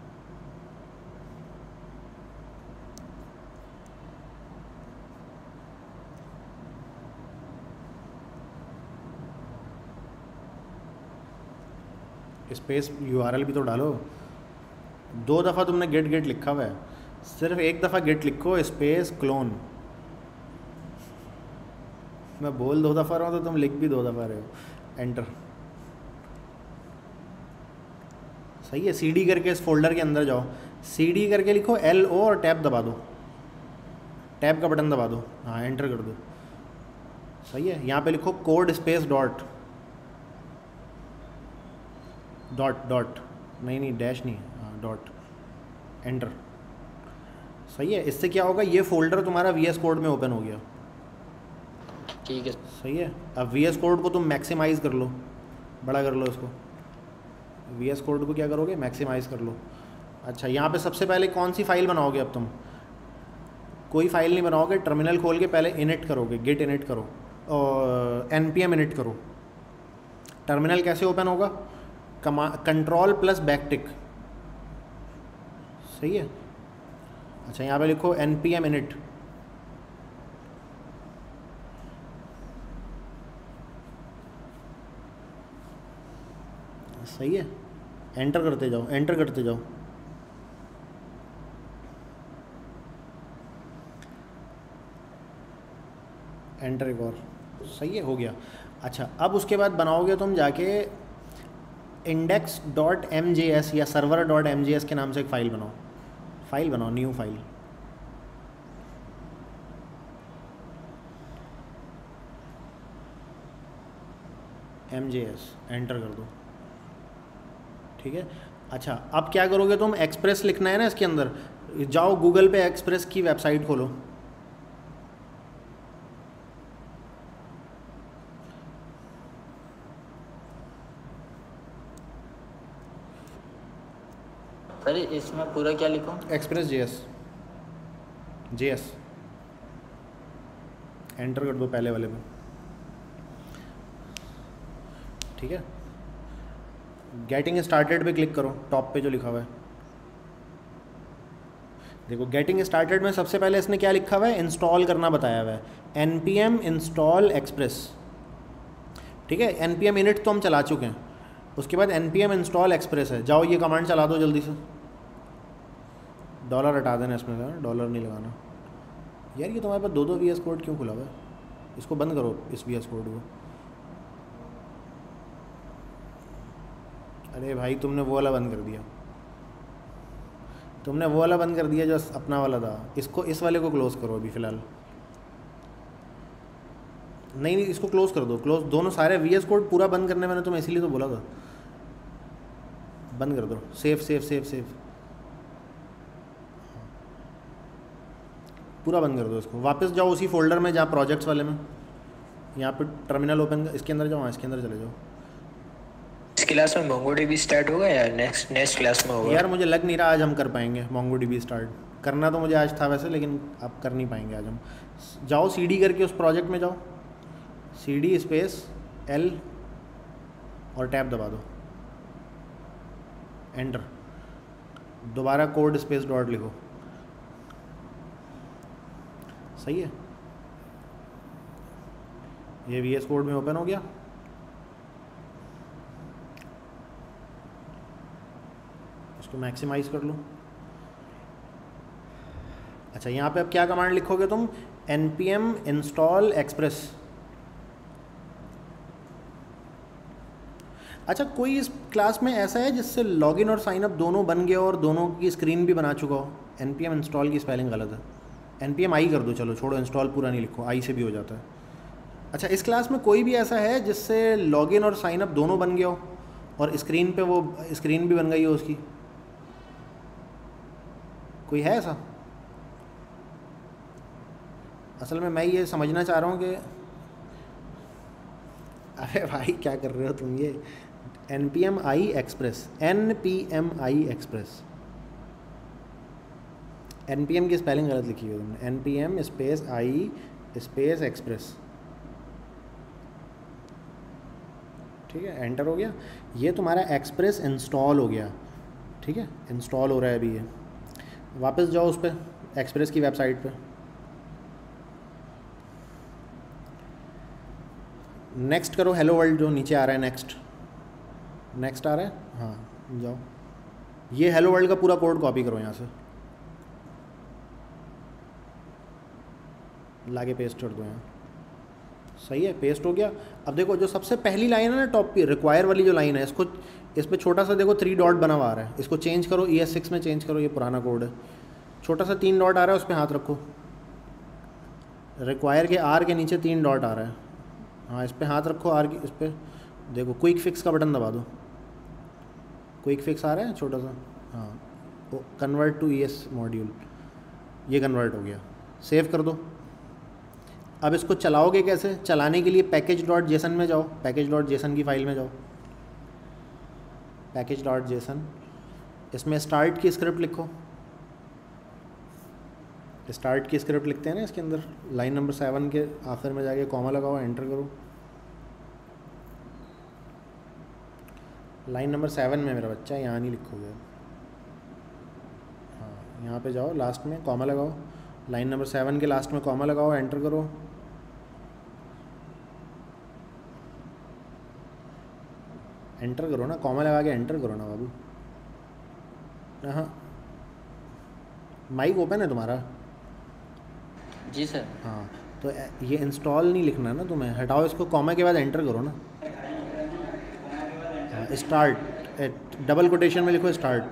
Speaker 1: Space URL भी तो डालो। 2 दफ़ा तुमने गेट लिखा हुआ है, सिर्फ एक दफ़ा गेट लिखो, स्पेस क्लोन। मैं बोल 2 दफ़ा रहा हूँ तो तुम लिख भी 2 दफ़ा रहे हो। एंटर। सही है, CD करके इस फोल्डर के अंदर जाओ, CD करके लिखो LO और टैब दबा दो, टैब का बटन दबा दो। हाँ, एंटर कर दो। सही है, यहाँ पे लिखो कोड स्पेस डॉट नहीं डैश नहीं, हाँ डॉट, एंटर। सही है, इससे क्या होगा, ये फोल्डर तुम्हारा VS कोड में ओपन हो गया।
Speaker 3: ठीक है,
Speaker 1: सही है। अब VS कोड को तुम मैक्सिमाइज़ कर लो, बड़ा कर लो इसको। VS कोड को क्या करोगे, मैक्सिमाइज़ कर लो। अच्छा, यहाँ पे सबसे पहले कौन सी फाइल बनाओगे? अब तुम कोई फाइल नहीं बनाओगे, टर्मिनल खोल के पहले इनिट करोगे, गिट इनिट करो और npm इनिट करो। टर्मिनल कैसे ओपन होगा? Control plus backtick. सही है। अच्छा, यहाँ पे लिखो npm init। सही है, एंटर करते जाओ, एंटर करते जाओ। एंटर एक और। सही है, हो गया। अच्छा, अब उसके बाद बनाओगे तुम जाके index.mjs या server.mjs के नाम से एक फ़ाइल बनाओ, न्यू फाइल। mjs, एंटर कर दो। ठीक है। अच्छा, अब क्या करोगे तुम? एक्सप्रेस लिखना है ना इसके अंदर, जाओ गूगल पे एक्सप्रेस की वेबसाइट खोलो।
Speaker 3: सर इसमें पूरा क्या लिखूं?
Speaker 1: एक्सप्रेस JS एंटर कर दो पहले वाले में, ठीक है। गेटिंग स्टार्टेड पे क्लिक करो, टॉप पे जो लिखा हुआ है देखो, गेटिंग स्टार्टेड में सबसे पहले इसने क्या लिखा हुआ है, इंस्टॉल करना बताया हुआ है, npm इंस्टॉल एक्सप्रेस, ठीक है। npm init तो हम चला चुके हैं, उसके बाद npm इंस्टॉल एक्सप्रेस है। जाओ ये कमांड चला दो जल्दी से, डॉलर हटा देना इसमें से, डॉलर नहीं लगाना यार। ये तुम्हारे पास दो VS कोड क्यों खुला हुआ है, इसको बंद करो इस VS कोड को। अरे भाई तुमने वो वाला बंद कर दिया, तुमने वो वाला बंद कर दिया जो अपना वाला था। इसको, इस वाले को क्लोज़ करो अभी फ़िलहाल। नहीं नहीं, इसको क्लोज़ कर दो, क्लोज दोनों सारे VS कोड पूरा बंद करने मैंने तुम्हें इसीलिए तो बोला था, बंद कर दो। सेव सेव सेव सेव, पूरा बंद कर दो इसको। वापस जाओ उसी फोल्डर में जहाँ प्रोजेक्ट्स वाले में, यहाँ पे टर्मिनल ओपन, इसके अंदर जाओ, इसके अंदर चले जाओ।
Speaker 8: इस क्लास में MongoDB स्टार्ट होगा या नेक्स्ट क्लास में होगा?
Speaker 1: यार मुझे लग नहीं रहा आज हम कर पाएंगे MongoDB स्टार्ट। करना तो मुझे आज था वैसे, लेकिन अब कर नहीं पाएंगे आज हम। जाओ CD करके उस प्रोजेक्ट में जाओ, CD स्पेस L और टैब दबा दो, एंटर। दोबारा कोड स्पेस डॉट लिखो, सही है। ये VS कोड में ओपन हो गया। इसको मैक्सिमाइज कर लो। अच्छा, यहाँ पे अब क्या कमांड लिखोगे तुम, npm इंस्टॉल एक्सप्रेस। अच्छा, कोई इस क्लास में ऐसा है जिससे लॉगिन और साइन अप दोनों बन गया और दोनों की स्क्रीन भी बना चुका हो? npm इंस्टॉल की स्पेलिंग गलत है, npm आई कर दो, चलो छोड़ो, इंस्टॉल पूरा नहीं लिखो, आई से भी हो जाता है। अच्छा, इस क्लास में कोई भी ऐसा है जिससे लॉगिन और साइन अप दोनों बन गया हो और स्क्रीन पे वो स्क्रीन भी बन गई हो उसकी? कोई है ऐसा? असल में मैं ये समझना चाह रहा हूँ कि, अरे भाई क्या कर रहे हो तुम, ये npm I express, npm I express, npm की स्पेलिंग गलत लिखी है तुमने, npm space I space express, ठीक है। एंटर हो गया, ये तुम्हारा एक्सप्रेस इंस्टॉल हो गया, ठीक है, इंस्टॉल हो रहा है अभी ये। वापस जाओ उस पर, एक्सप्रेस की वेबसाइट पे, नेक्स्ट करो, हेलो वर्ल्ड जो नीचे आ रहा है, नेक्स्ट नेक्स्ट आ रहा है, हाँ जाओ, ये हेलो वर्ल्ड का पूरा कोड कॉपी करो यहाँ से, लाके पेस्ट कर दो यहाँ, सही है, पेस्ट हो गया। अब देखो जो सबसे पहली लाइन है ना टॉप पे, रिक्वायर वाली जो लाइन है, इसको इस पर छोटा सा देखो 3 डॉट बना हुआ आ रहा है, इसको चेंज करो, ES6 में चेंज करो, ये पुराना कोड है, छोटा सा 3 डॉट आ रहा है, उस पर हाथ रखो, रिक्वायर के R के नीचे 3 डॉट आ रहा है, हाँ इस पर हाथ रखो, R की इस पर देखो, क्विक फिक्स का बटन दबा दो, क्विक फिक्स आ रहा है छोटा सा, हाँ, कन्वर्ट टू ES मॉड्यूल, ये कन्वर्ट हो गया, सेव कर दो। अब इसको चलाओगे कैसे? चलाने के लिए पैकेज डॉट जेसन में जाओ, पैकेज डॉट जेसन की फाइल में जाओ, पैकेज डॉट जेसन, इसमें स्टार्ट की स्क्रिप्ट लिखो, स्टार्ट की स्क्रिप्ट लिखते हैं ना इसके अंदर, लाइन नंबर 7 के आखिर में जाके कॉमा लगाओ, एंटर करो, लाइन नंबर 7 में मेरा बच्चा, यहाँ नहीं लिखोगे, हाँ यहाँ पे जाओ, लास्ट में कॉमा लगाओ, लाइन नंबर 7 के लास्ट में कॉमा लगाओ, एंटर करो, एंटर करो ना, कॉमा लगा के एंटर करो ना बाबू। हाँ, माइक ओपन है तुम्हारा?
Speaker 3: जी सर।
Speaker 1: हाँ, तो ये इंस्टॉल नहीं लिखना ना तुम्हें, हटाओ इसको, कॉमा के बाद एंटर करो ना, स्टार्ट, डबल कोटेशन में लिखो स्टार्ट,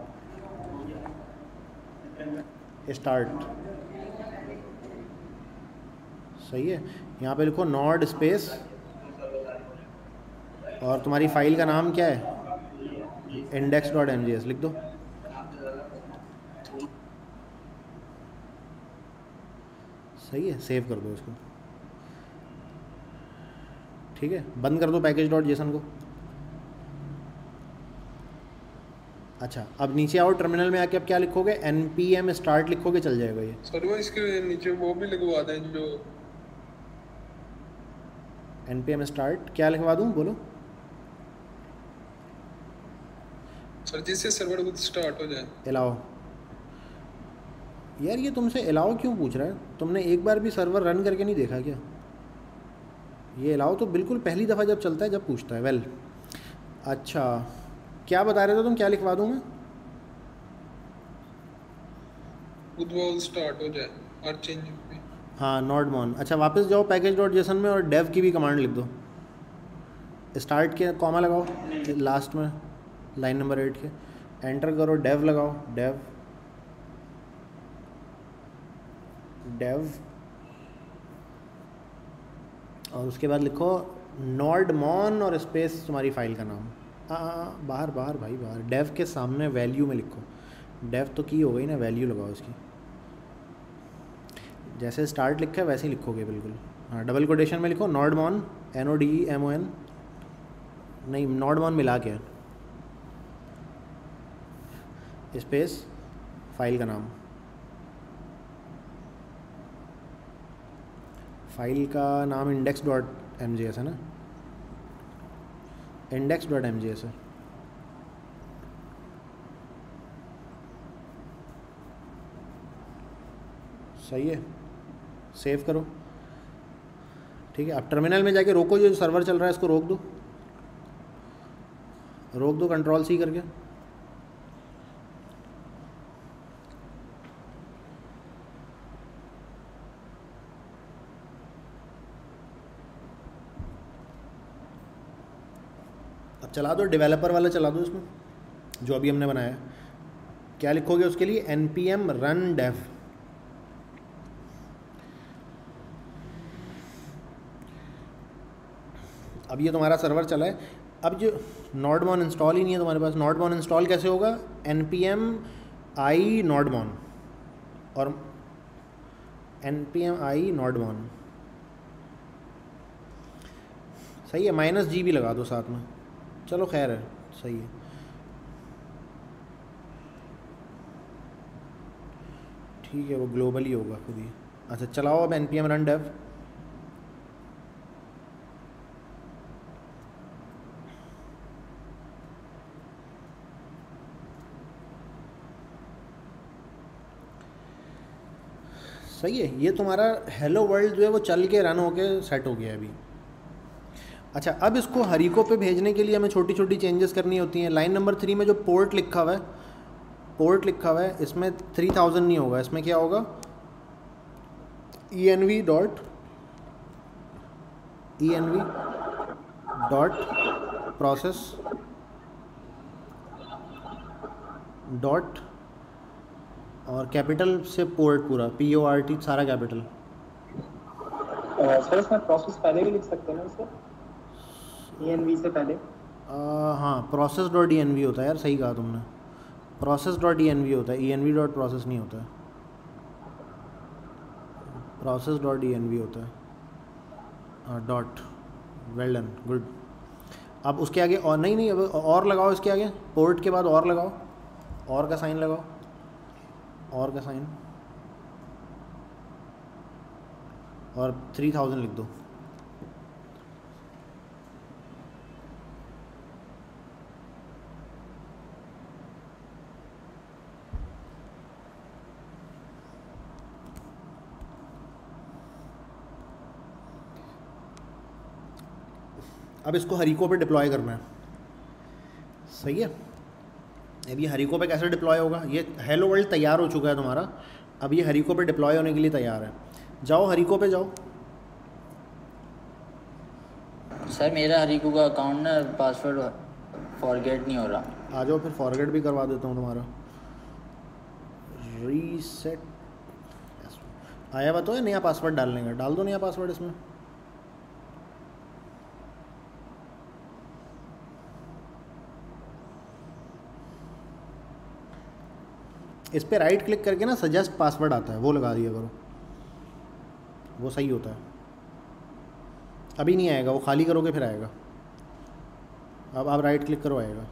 Speaker 1: स्टार्ट, सही है। यहाँ पे लिखो नॉड स्पेस, और तुम्हारी फाइल का नाम क्या है, index.mjs लिख दो, सही है, सेव कर दो इसको, ठीक है, बंद कर दो पैकेज डॉट जेसन को। अच्छा, अब नीचे आओ, टर्मिनल में आके अब क्या लिखोगे, npm स्टार्ट लिखोगे, चल जाएगा ये।
Speaker 6: सर वो इसके नीचे वो भी लगवा दें जो
Speaker 1: npm स्टार्ट क्या लिखवा दूँ, बोलो।
Speaker 6: सर जिससे सर्वर खुद स्टार्ट हो जाए।
Speaker 1: अलाउ। यार ये तुमसे अलाउ क्यों पूछ रहा है? तुमने एक बार भी सर्वर रन करके नहीं देखा क्या? ये अलाउ तो बिल्कुल पहली दफ़ा जब चलता है जब पूछता है। वेल अच्छा, क्या बता रहे थे तुम, क्या लिखवा दूँ मैं?
Speaker 6: खुद वो स्टार्ट हो जाए हर चेंज पे।
Speaker 1: हाँ नॉट मॉन। अच्छा वापस जाओ पैकेज डॉट जेसन में और डेव की भी कमांड लिख दो। स्टार्ट के कॉमा लगाओ लास्ट में लाइन नंबर 8 के, एंटर करो, डेव लगाओ, डेव डेव और उसके बाद लिखो नॉड मॉन और स्पेस तुम्हारी फाइल का नाम। बाहर बाहर भाई बाहर, डेव के सामने वैल्यू में लिखो। डेव तो की हो गई ना, वैल्यू लगाओ इसकी। जैसे स्टार्ट लिखा है वैसे ही लिखोगे बिल्कुल। हाँ डबल कोटेशन में लिखो नॉड मॉन, NODEMON, नहीं नॉड मॉन मिला के, स्पेस फाइल का नाम। फाइल का नाम index.mjs है ना, index.mjs है। सही है, सेव करो। ठीक है, अब टर्मिनल में जाके रोको, जो सर्वर चल रहा है इसको रोक दो, रोक दो Ctrl+C करके। अब चला दो, डेवलपर वाला चला दो इसमें जो अभी हमने बनाया है। क्या लिखोगे उसके लिए? npm run dev। अब ये तुम्हारा सर्वर चला है। अब जो नॉडमॉन इंस्टॉल ही नहीं है तुम्हारे पास, नॉडमॉन इंस्टॉल कैसे होगा? npm i nodmon और npm i nodmon। सही है, -g भी लगा दो साथ में, चलो खैर है, सही है। ठीक है, वो ग्लोबल ही होगा खुद ही। अच्छा चलाओ अब npm run dev। सही है, ये तुम्हारा हेलो वर्ल्ड जो है वो चल के रन होके सेट हो गया है अभी। अच्छा अब इसको हरिको पे भेजने के लिए हमें छोटी छोटी चेंजेस करनी होती हैं। लाइन नंबर 3 में जो पोर्ट लिखा हुआ है, पोर्ट लिखा हुआ है, इसमें 3000 नहीं होगा, इसमें क्या होगा? env डॉट प्रोसेस डॉट और कैपिटल से पोर्ट पूरा PORT सारा कैपिटल।
Speaker 7: सर इसमें प्रोसेस पहले भी लिख सकते हैं ना सर, env से पहले?
Speaker 1: हाँ प्रोसेस डॉट env होता है यार, सही कहा तुमने, प्रोसेस डॉट env होता है, env डॉट प्रोसेस नहीं होता है, प्रोसेस डॉट env होता है डॉट। Well done, good. अब उसके आगे और नहीं अब और लगाओ, इसके आगे पोर्ट के बाद और लगाओ, और का साइन लगाओ, और का साइन, और 3000 लिख दो। अब इसको हरिको पे डिप्लॉय करना है। सही है, अब ये हरिको पे कैसे डिप्लॉय होगा? ये हेलो वर्ल्ड तैयार हो चुका है तुम्हारा, अब ये हरिको पे डिप्लॉय होने के लिए तैयार है। जाओ हरिको पे जाओ।
Speaker 3: सर मेरा हरिको का अकाउंट ना पासवर्ड फॉरगेट नहीं हो रहा।
Speaker 1: आ जाओ फिर फॉरगेट भी करवा देता हूँ तुम्हारा। रीसेट आया हुआ तो है, नया पासवर्ड डालने का, डाल दो नया पासवर्ड इसमें। इस पर राइट क्लिक करके ना सजेस्ट पासवर्ड आता है, वो लगा दिया करो, वो सही होता है। अभी नहीं आएगा, वो खाली करोगे फिर आएगा। अब आप राइट क्लिक करो आएगा।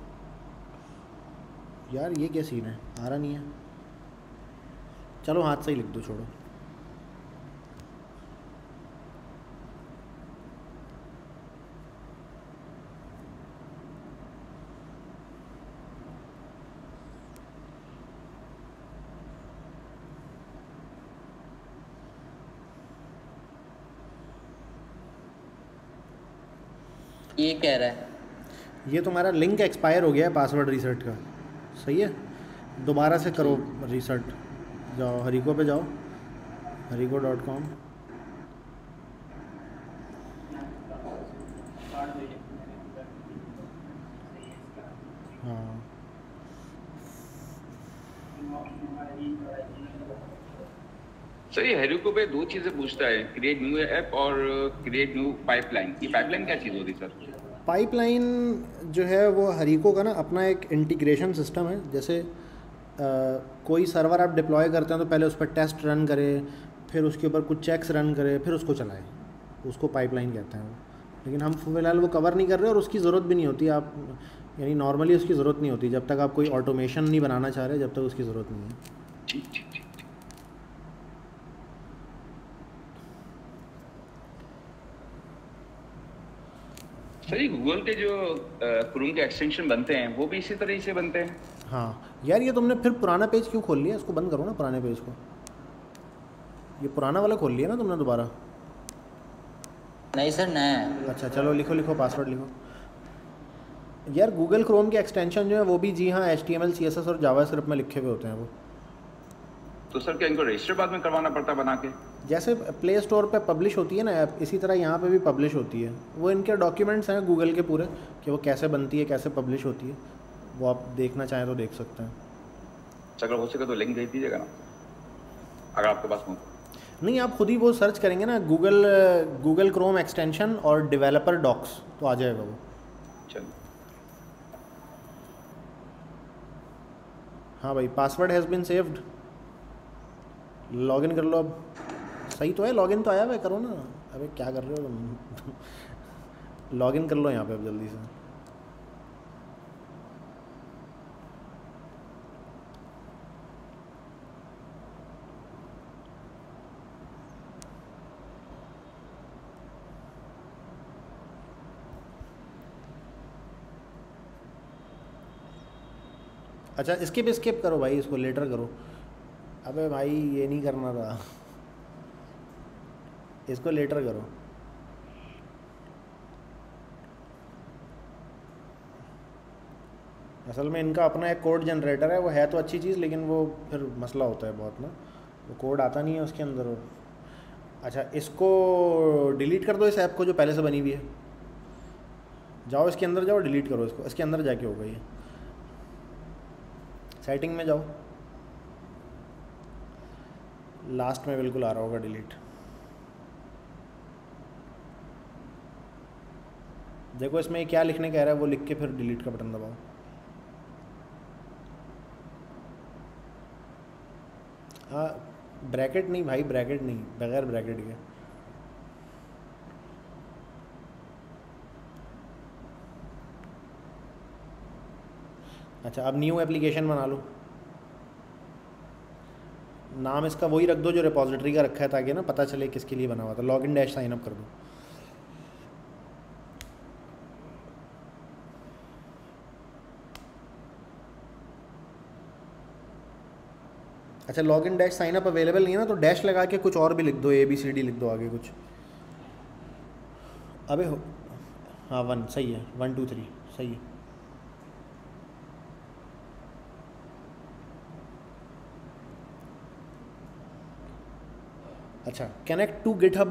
Speaker 1: यार ये क्या सीन है, आ रहा नहीं है। चलो हाथ से ही लिख दो, छोड़ो।
Speaker 3: ये कह रहा है
Speaker 1: ये तुम्हारा लिंक एक्सपायर हो गया है पासवर्ड रीसेट का, सही है, दोबारा से करो रीसेट। जाओ हरिको पे जाओ, harico.com। हाँ
Speaker 4: सर ये हेरिको पे दो चीजें पूछता है, क्रिएट न्यू ऐप और क्रिएट न्यू पाइपलाइन। ये पाइपलाइन क्या चीज़ होती है सर?
Speaker 1: पाइपलाइन जो है वो हरिको का ना अपना एक इंटीग्रेशन सिस्टम है। जैसे कोई सर्वर आप डिप्लॉय करते हैं तो पहले उस पर टेस्ट रन करे, फिर उसके ऊपर कुछ चेक्स रन करे, फिर उसको चलाए, उसको पाइपलाइन कहते हैं वो। लेकिन हम फिलहाल वो कवर नहीं कर रहे और उसकी ज़रूरत भी नहीं होती। आप यानी नॉर्मली उसकी ज़रूरत नहीं होती जब तक आप कोई ऑटोमेशन नहीं बनाना चाह रहे, जब तक उसकी ज़रूरत नहीं है।
Speaker 4: ठीक ठीक ठीक। सर ये गूगल के जो क्रोम के एक्सटेंशन बनते हैं वो भी इसी तरह से बनते हैं?
Speaker 1: हाँ यार, ये तुमने फिर पुराना पेज क्यों खोल लिया? इसको बंद करो ना पुराने पेज को। ये पुराना वाला खोल लिया ना तुमने दोबारा?
Speaker 3: नहीं सर, नया है।
Speaker 1: अच्छा चलो लिखो लिखो, पासवर्ड लिखो। यार गूगल क्रोम के एक्सटेंशन जो है वो भी जी हाँ HTML CSS और जावास्क्रिप्ट में लिखे हुए होते हैं वो।
Speaker 4: तो सर क्या इनको रजिस्टर बाद में करवाना पड़ता है बना के?
Speaker 1: जैसे प्ले स्टोर पे पब्लिश होती है ना ऐप, इसी तरह यहाँ पे भी पब्लिश होती है। वो इनके डॉक्यूमेंट्स हैं गूगल के पूरे कि वो कैसे बनती है, कैसे पब्लिश होती है। वो आप देखना चाहें तो देख सकते हैं।
Speaker 4: अगर हो सके तो लिंक भेज दीजिएगा ना, अगर आपके पास हो।
Speaker 1: नहीं, आप खुद ही वो सर्च करेंगे ना गूगल क्रोम एक्सटेंशन और डेवलपर डॉक्स, तो आ जाएगा वो।
Speaker 4: चलिए
Speaker 1: हाँ भाई, password has been saved. Login कर लो अब। सही तो है, लॉगिन तो आया हुआ है, करो ना। अबे क्या कर रहे हो तुम? लॉगिन कर लो यहाँ पे अब जल्दी से। अच्छा स्किप करो भाई, इसको लेटर करो। अबे भाई ये नहीं करना था, इसको लेटर करो। असल में इनका अपना एक कोड जनरेटर है, वो है तो अच्छी चीज़, लेकिन वो फिर मसला होता है बहुत ना, वो कोड आता नहीं है उसके अंदर। अच्छा इसको डिलीट कर दो, इस ऐप को जो पहले से बनी हुई है। जाओ इसके अंदर जाओ, डिलीट करो इसको। इसके अंदर जाके होगा ये, सेटिंग में जाओ, लास्ट में बिल्कुल आ रहा होगा डिलीट। देखो इसमें क्या लिखने कह रहा है, वो लिख के फिर डिलीट का बटन दबाओ। हाँ ब्रैकेट नहीं भाई, ब्रैकेट नहीं, बगैर ब्रैकेट के। अच्छा अब न्यू एप्लीकेशन बना लो। नाम इसका वही रख दो जो रिपॉजिटरी का रखा है, ताकि ना पता चले किसके लिए बना हुआ था। लॉगिन डैश साइन अप कर दो। अच्छा login dash sign up available नहीं है ना, तो डैश लगा के कुछ और भी लिख दो, ABCD लिख दो आगे कुछ। अबे हो, हाँ 1 सही है, 1 2 3 सही है। अच्छा कनेक्ट टू गिटहब।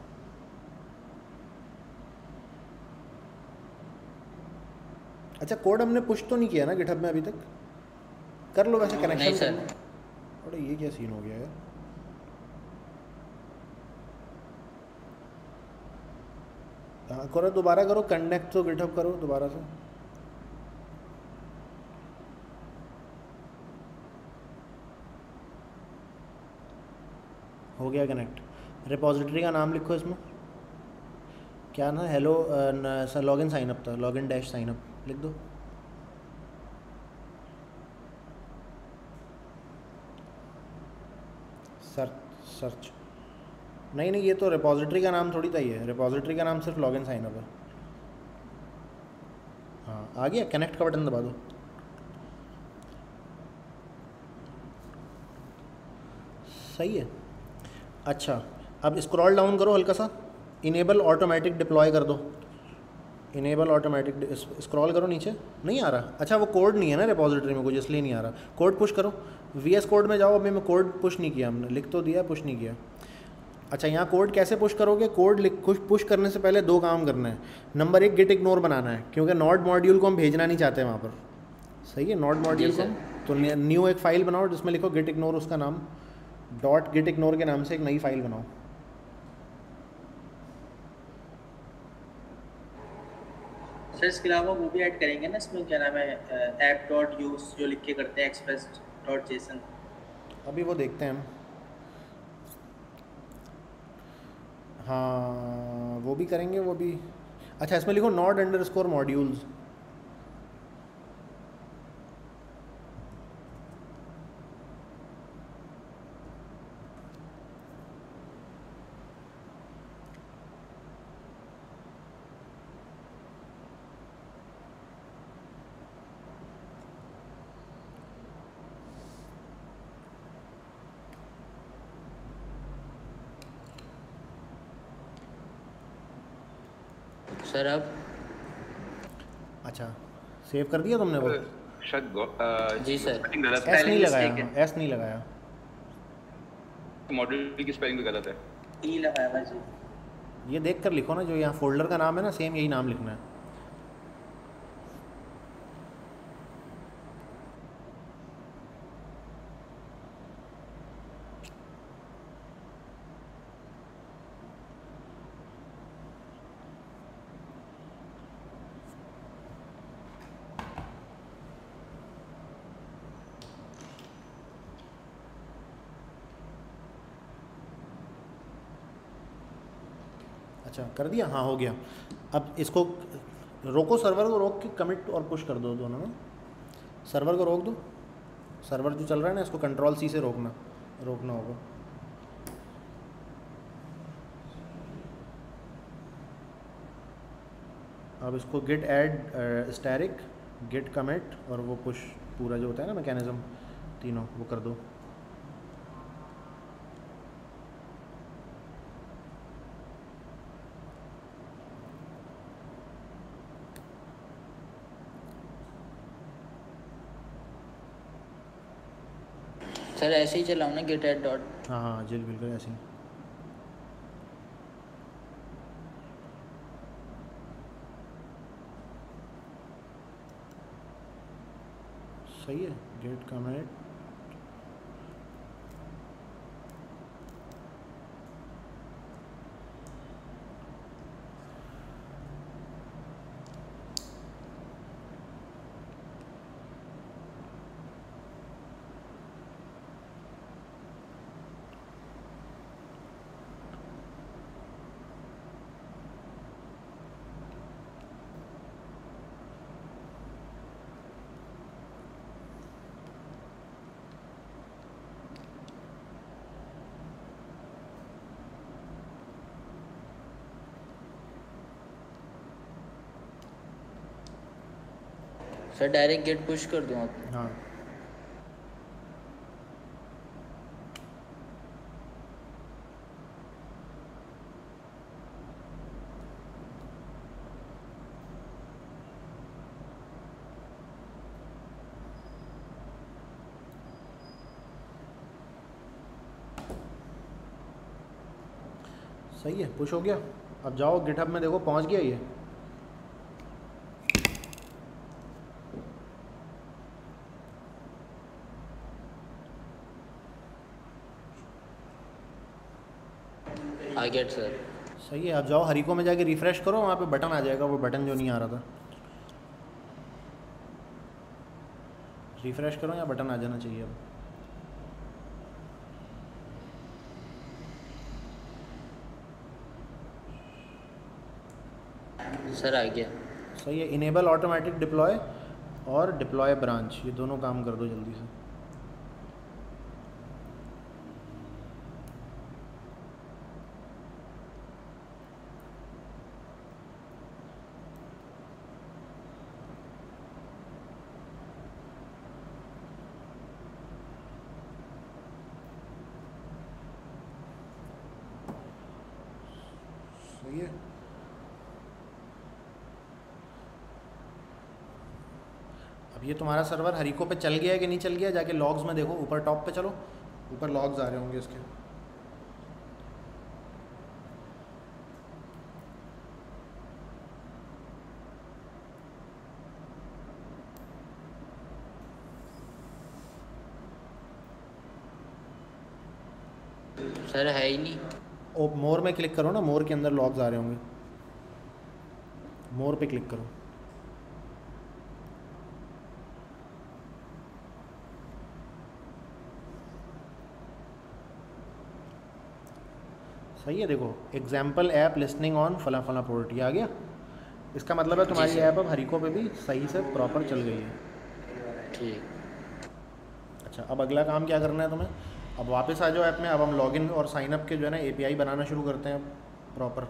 Speaker 1: अच्छा कोड हमने पुश तो नहीं किया ना गिटहब में अभी तक? कर लो वैसे कनेक्शन।
Speaker 3: नहीं सर।
Speaker 1: अरे ये क्या सीन हो गया यार। हाँ करो, दोबारा करो, कनेक्ट तो गिटहब करो दोबारा से। हो गया कनेक्ट। रिपॉजिटरी का नाम लिखो इसमें, क्या ना, hello sir login sign up था, लॉगिन डैश साइन अप लिख दो। सर्च नहीं, ये तो रिपॉजिटरी का नाम थोड़ी था, ये रिपॉजिटरी का नाम सिर्फ लॉगिन साइन अप है। हाँ आ गया, कनेक्ट का बटन दबा दो। सही है। अच्छा अब स्क्रॉल डाउन करो हल्का सा, इनेबल ऑटोमेटिक डिप्लॉय कर दो। इनेबल ऑटोमेटिक, स्क्रॉल करो नीचे, नहीं आ रहा। अच्छा वो कोड नहीं है ना रिपोजिटरी में कुछ, इसलिए नहीं आ रहा। कोड पुश करो, VS कोड में जाओ। अभी मैं कोड पुश नहीं किया, हमने लिख तो दिया, पुश नहीं किया। अच्छा यहाँ कोड कैसे पुश करोगे? कोड पुश करने से पहले 2 काम करना है। नंबर 1 गिट इग्नोर बनाना है, क्योंकि नॉट मॉड्यूल को हम भेजना नहीं चाहते वहाँ पर। सही है, नॉट मॉड्यूल को। तो न्यू एक फ़ाइल बनाओ जिसमें लिखो गिट इग्नोर, उसका नाम डॉट गिट इग्नोर के नाम से एक नई फ़ाइल बनाओ।
Speaker 9: सर इसके अलावा वो भी ऐड करेंगे ना इसमें, क्या नाम है, ऐप डॉट यूज जो लिख के करते हैं, एक्सप्रेस डॉट जेसन।
Speaker 1: अभी वो देखते हैं हम। हाँ वो भी करेंगे, वो भी। अच्छा इसमें लिखो नॉट अंडरस्कोर मॉड्यूल्स।
Speaker 3: सर अब
Speaker 1: अच्छा सेव कर दिया तुमने वो?
Speaker 4: शायद
Speaker 3: जी सर।
Speaker 1: एस नहीं लगाया, एस नहीं लगाया,
Speaker 4: मॉड्यूल की स्पेलिंग भी गलत है।
Speaker 9: ई लगाया हुआ जी।
Speaker 1: ये देख कर लिखो ना, जो यहाँ फोल्डर का नाम है ना, सेम यही नाम लिखना है। अच्छा कर दिया, हाँ हो गया। अब इसको रोको, सर्वर को रोक के कमिट और पुश कर दो दोनों ना। सर्वर को रोक दो, सर्वर जो चल रहा है ना, इसको कंट्रोल C से रोकना होगा। अब इसको git add asterisk, git commit और वो पुश पूरा जो होता है ना मैकेनिज्म, तीनों वो कर दो।
Speaker 3: सर ऐसे ही चलाओ ना गिट ऐड डॉट।
Speaker 1: हाँ हाँ जी बिल्कुल ऐसे ही। सही है, git commit.
Speaker 3: Sir direct git push कर दूँ आप?
Speaker 1: हाँ सही है, पुश हो गया। अब जाओ गिटहब में देखो पहुंच गया ये।
Speaker 3: I get sir.
Speaker 1: सही है, अब जाओ हरिको में जाके रिफ़्रेश करो, वहाँ पे बटन आ जाएगा, वो बटन जो नहीं आ रहा था। रिफ़्रेश करो, या बटन आ जाना चाहिए अब।
Speaker 3: सर आ गया।
Speaker 1: सही है, इनेबल ऑटोमेटिक डिप्लॉय और डिप्लॉय ब्रांच, ये दोनों काम कर दो जल्दी से। सही है। अब ये तुम्हारा सर्वर हरिको पे चल गया है कि नहीं चल गया, जाके लॉग्स में देखो, ऊपर टॉप पे चलो, ऊपर लॉग्स आ रहे होंगे इसके।
Speaker 3: सर है ही नहीं।
Speaker 1: ओ मोर में क्लिक करो ना, मोर के अंदर लॉग्स आ रहे होंगे, मोर पे क्लिक करो। सही है, देखो एग्जाम्पल ऐप लिस्निंग ऑन फला फला पोर्ट, ये आ गया। इसका मतलब है तुम्हारी ऐप अब हरिको पे भी सही से प्रॉपर चल गई है।
Speaker 3: ठीक।
Speaker 1: अच्छा, अब अगला काम क्या करना है तुम्हें, अब वापस आ जाओ ऐप में। अब हम लॉगिन और साइन अप के जो है ना एपीआई बनाना शुरू करते हैं प्रॉपर।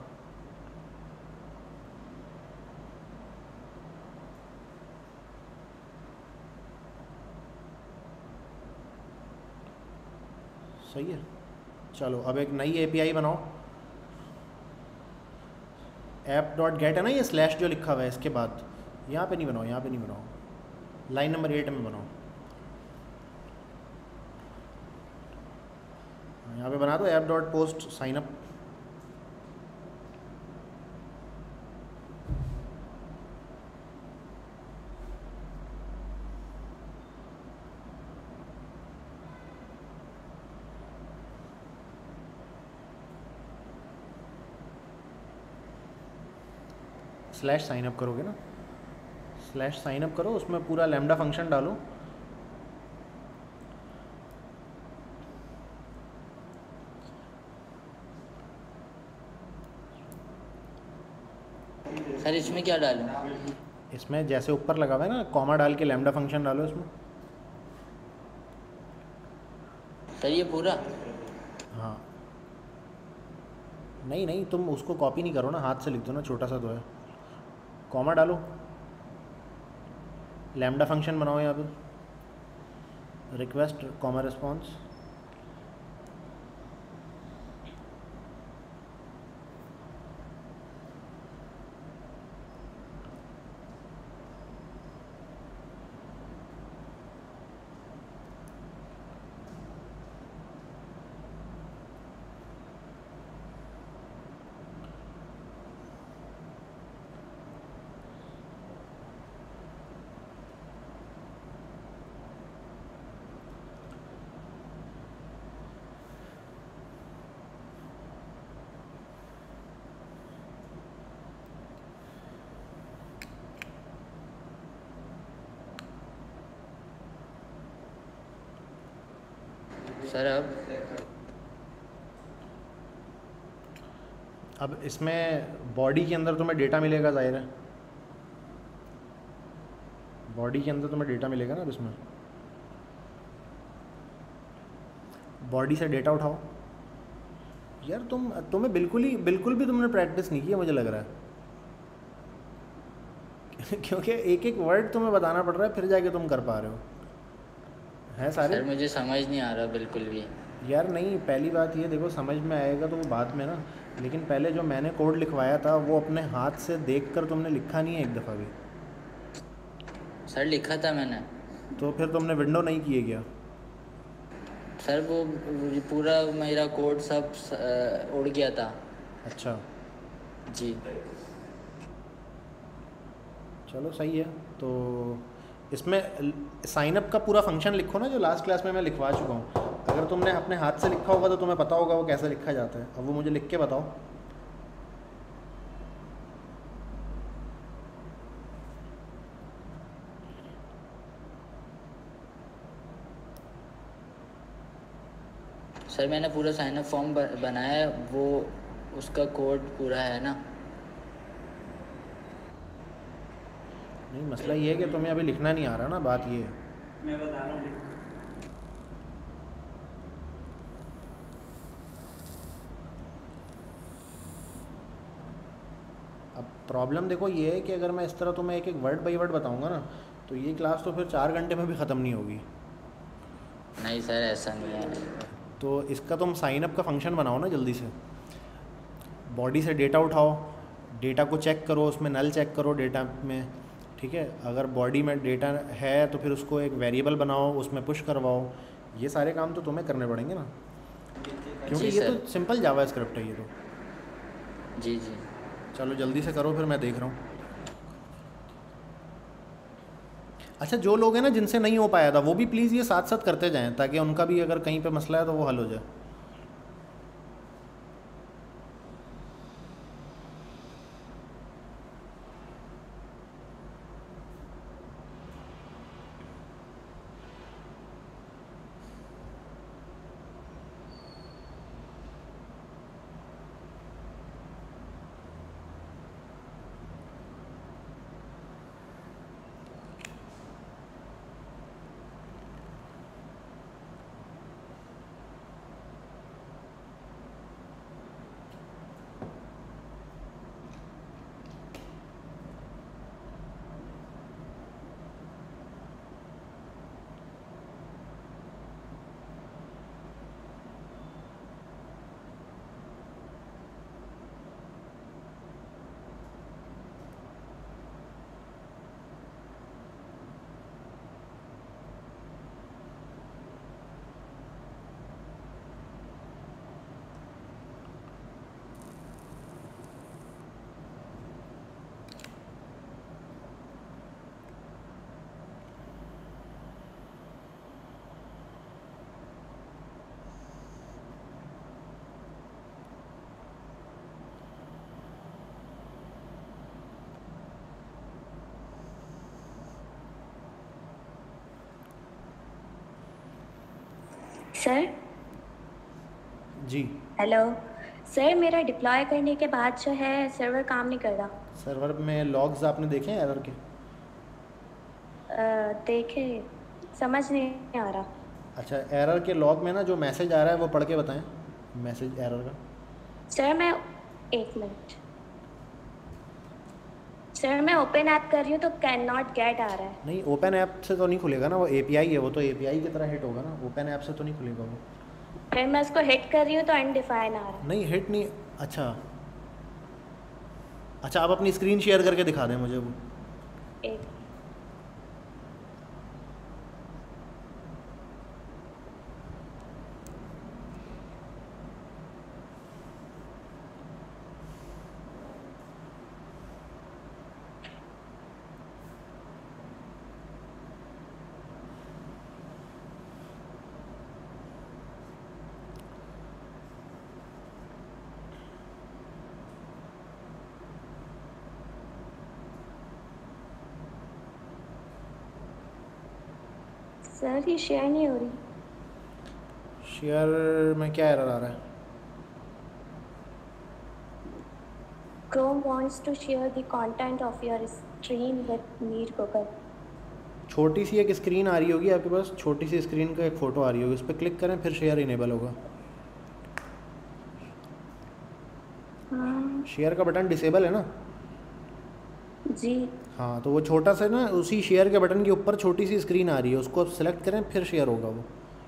Speaker 1: सही है, चलो अब एक नई एपीआई बनाओ। ऐप डॉट गेट है ना, ये स्लैश जो लिखा हुआ है इसके बाद, यहाँ पे नहीं बनाओ, यहाँ पे नहीं बनाओ, लाइन नंबर 8 में बनाओ। यहाँ पे बना दो app dot post sign up. Slash sign up करोगे ना, स्लैश साइन अप करो, उसमें पूरा लैम्डा फंक्शन डालो।
Speaker 3: सर इसमें क्या डालूं?
Speaker 1: इसमें जैसे ऊपर लगा हुआ है ना कॉमा डाल के लैम्डा फंक्शन डालो इसमें।
Speaker 3: सर ये पूरा?
Speaker 1: हाँ, नहीं नहीं, तुम उसको कॉपी नहीं करो ना, हाथ से लिख दो ना, छोटा सा तो है। कॉमा डालो, लैम्डा फंक्शन बनाओ यहाँ पे, रिक्वेस्ट कॉमा रिस्पॉन्स।
Speaker 3: सर
Speaker 1: अब इसमें बॉडी के अंदर तुम्हें डेटा मिलेगा, जाहिर है बॉडी के अंदर तुम्हें डेटा मिलेगा ना। अब इसमें बॉडी से डेटा उठाओ। यार तुम्हें बिल्कुल भी तुमने प्रैक्टिस नहीं की है मुझे लग रहा है क्योंकि एक एक वर्ड तुम्हें बताना पड़ रहा है, फिर जाके तुम कर पा रहे हो, है सारे।
Speaker 3: सर मुझे समझ नहीं आ रहा बिल्कुल भी।
Speaker 1: यार नहीं, पहली बात ये देखो, समझ में आएगा तो वो बाद में ना, लेकिन पहले जो मैंने कोड लिखवाया था वो अपने हाथ से देखकर तुमने लिखा नहीं है एक दफ़ा भी।
Speaker 3: सर लिखा था मैंने।
Speaker 1: तो फिर तुमने विंडो नहीं किए क्या?
Speaker 3: सर वो पूरा मेरा कोड सब उड़ गया था।
Speaker 1: अच्छा
Speaker 3: जी,
Speaker 1: चलो सही है। तो इसमें साइन अप का पूरा फंक्शन लिखो ना, जो लास्ट क्लास में मैं लिखवा चुका हूँ। अगर तुमने अपने हाथ से लिखा होगा तो तुम्हें पता होगा वो कैसे लिखा जाता है। अब वो मुझे लिख के बताओ।
Speaker 3: सर मैंने पूरा साइन अप फॉर्म बनाया है, वो उसका कोड पूरा है ना।
Speaker 1: नहीं, मसला ये है कि तुम्हें अभी लिखना नहीं आ रहा ना, बात ये है।
Speaker 9: मैं बता रहा हूँ।
Speaker 1: अब प्रॉब्लम देखो ये है कि अगर मैं इस तरह तुम्हें एक एक वर्ड बाई वर्ड बताऊंगा ना, तो ये क्लास तो फिर 4 घंटे में भी ख़त्म नहीं होगी।
Speaker 3: नहीं सर ऐसा नहीं है।
Speaker 1: तो इसका तुम साइन अप का फंक्शन बनाओ ना जल्दी से। बॉडी से डेटा उठाओ, डेटा को चेक करो, उसमें नल चेक करो डेटा में, ठीक है। अगर बॉडी में डेटा है तो फिर उसको एक वेरिएबल बनाओ, उसमें पुश करवाओ, ये सारे काम तो तुम्हें करने पड़ेंगे ना, क्योंकि
Speaker 3: जी
Speaker 1: ये
Speaker 3: सर।
Speaker 1: तो सिंपल जावा स्क्रिप्ट है ये तो।
Speaker 3: जी जी।
Speaker 1: चलो जल्दी से करो, फिर मैं देख रहा हूँ। अच्छा, जो लोग हैं ना जिनसे नहीं हो पाया था वो भी प्लीज़ ये साथ साथ करते जाएं, ताकि उनका भी अगर कहीं पे मसला है तो वो हल हो जाए।
Speaker 10: सर
Speaker 1: जी
Speaker 10: हेलो सर, मेरा डिप्लॉय करने के बाद जो है सर्वर काम नहीं कर रहा।
Speaker 1: सर्वर में लॉग्स आपने देखे हैं एरर के?
Speaker 10: देखे, समझ नहीं आ रहा।
Speaker 1: अच्छा, एरर के लॉग में ना जो मैसेज आ रहा है वो पढ़ के बताएं, मैसेज एरर का।
Speaker 10: सर मैं एक मिनट, सर मैं ओपन ऐप कर रही हूँ तो कैन नॉट गेट आ रहा है।
Speaker 1: नहीं, ओपन ऐप से तो नहीं खुलेगा ना, वो एपीआई है, वो तो एपीआई की तरह हिट होगा ना, ओपन ऐप से तो नहीं खुलेगा वो।
Speaker 10: फिर मैं उसको हिट कर रही हूँ तो अनडिफाइन आ रहा है।
Speaker 1: नहीं हिट नहीं, अच्छा अच्छा, आप अपनी स्क्रीन शेयर करके दिखा दें मुझे वो।
Speaker 10: एक सर ये शेयर नहीं हो रही।
Speaker 1: शेयर में क्या एरर आ रहा है?
Speaker 10: Chrome wants to share the content of your stream with Meet Google।
Speaker 1: छोटी सी एक स्क्रीन आ रही होगी आपके पास, छोटी सी स्क्रीन का एक फ़ोटो आ रही होगी, उस पर क्लिक करें फिर शेयर इनेबल होगा। शेयर का बटन डिसेबल है ना?
Speaker 10: जी
Speaker 1: हाँ, तो वो छोटा सा ना, उसी शेयर के बटन के ऊपर छोटी सी स्क्रीन आ रही है, उसको आप सेलेक्ट करें फिर शेयर होगा वो।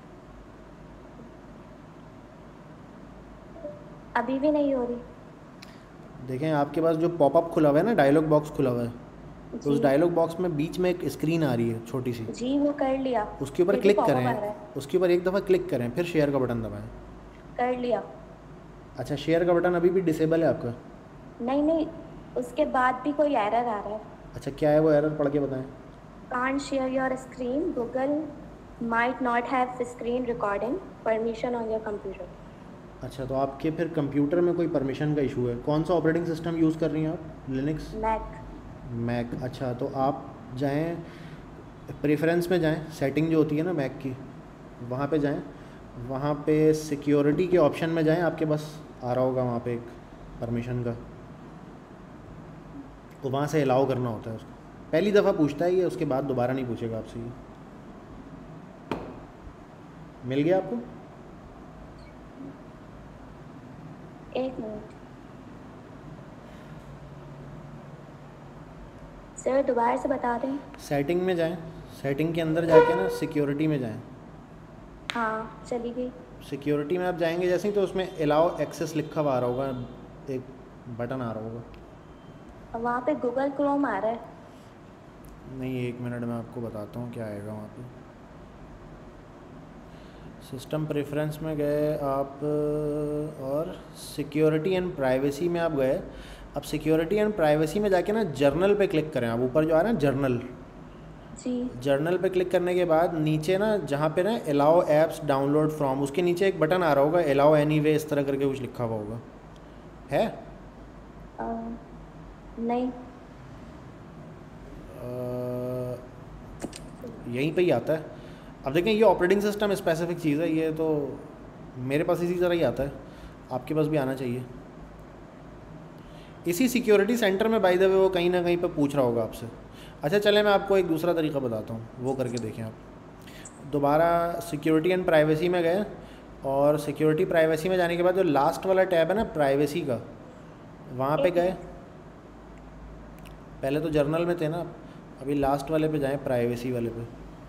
Speaker 10: अभी भी नहीं हो रही।
Speaker 1: देखें आपके पास जो पॉपअप खुला हुआ है ना, डायलॉग बॉक्स खुला हुआ है, तो उस डायलॉग बॉक्स में बीच में एक स्क्रीन आ रही है छोटी सी,
Speaker 10: जी वो कर लिया।
Speaker 1: उसके ऊपर
Speaker 10: फिर भी
Speaker 1: क्लिक
Speaker 10: pop-up आ रहा
Speaker 1: करें,
Speaker 10: है।
Speaker 1: उसके ऊपर एक दफ़ा क्लिक करें फिर शेयर का बटन दबाएं।
Speaker 10: कर लिया।
Speaker 1: अच्छा, शेयर का बटन अभी भी डिसेबल है आपका?
Speaker 10: नहीं नहीं, उसके बाद भी कोई एरर आ रहा है।
Speaker 1: अच्छा, क्या है वो एरर, पढ़ के बताएं।
Speaker 10: Can't share your screen, Google might not have screen recording permission on your computer।
Speaker 1: अच्छा, तो आपके फिर कंप्यूटर में कोई परमिशन का इशू है। कौन सा ऑपरेटिंग सिस्टम यूज़ कर रही हैं आप? लिनक्स? मैक। अच्छा, तो आप जाएं प्रेफरेंस में जाएं, सेटिंग जो होती है ना मैक की, वहाँ पे जाएं, वहाँ पे सिक्योरिटी के ऑप्शन में जाएं, आपके पास आ रहा होगा वहाँ पे एक परमिशन का, तो वहाँ से अलाउ करना होता है उसको। पहली दफ़ा पूछता है ये, उसके बाद दोबारा नहीं पूछेगा आपसे ये। मिल गया आपको?
Speaker 10: एक मिनट सर, दोबारा से बता दें।
Speaker 1: सेटिंग में जाएं, सेटिंग के अंदर जाके ना सिक्योरिटी में जाएं।
Speaker 10: हाँ चली गई।
Speaker 1: सिक्योरिटी में आप जाएंगे जैसे ही, तो उसमें अलाउ एक्सेस लिखा हुआ आ रहा होगा, एक बटन आ रहा होगा,
Speaker 10: वहाँ पे गूगल क्रोम आ रहा है।
Speaker 1: नहीं, 1 मिनट में आपको बताता हूँ क्या आएगा वहाँ पे। सिस्टम प्रेफरेंस में गए आप और सिक्योरिटी एंड प्राइवेसी में आप गए। अब सिक्योरिटी एंड प्राइवेसी में जाके ना जर्नल पे क्लिक करें। आप ऊपर जो आ रहा है जर्नल,
Speaker 10: जी
Speaker 1: जर्नल पे क्लिक करने के बाद नीचे ना जहाँ पे ना अलाउ एप्स डाउनलोड फ्रॉम, उसके नीचे एक बटन आ रहा होगा अलाउ एनीवे, इस तरह करके कुछ लिखा हुआ होगा, है?
Speaker 10: नहीं,
Speaker 1: यहीं पे ही आता है। अब देखें ये ऑपरेटिंग सिस्टम स्पेसिफिक चीज़ है, ये तो मेरे पास इसी तरह ही आता है, आपके पास भी आना चाहिए। इसी सिक्योरिटी सेंटर में बाय द वे वो कहीं ना कहीं पे पूछ रहा होगा आपसे। अच्छा चलें मैं आपको एक दूसरा तरीका बताता हूँ, वो करके देखें आप। दोबारा सिक्योरिटी एंड प्राइवेसी में गए और सिक्योरिटी प्राइवेसी में जाने के बाद जो लास्ट वाला टैब है ना प्राइवेसी का, वहाँ पे गए। पहले तो जर्नल में थे ना, अभी लास्ट वाले पे जाएं, प्राइवेसी वाले पे।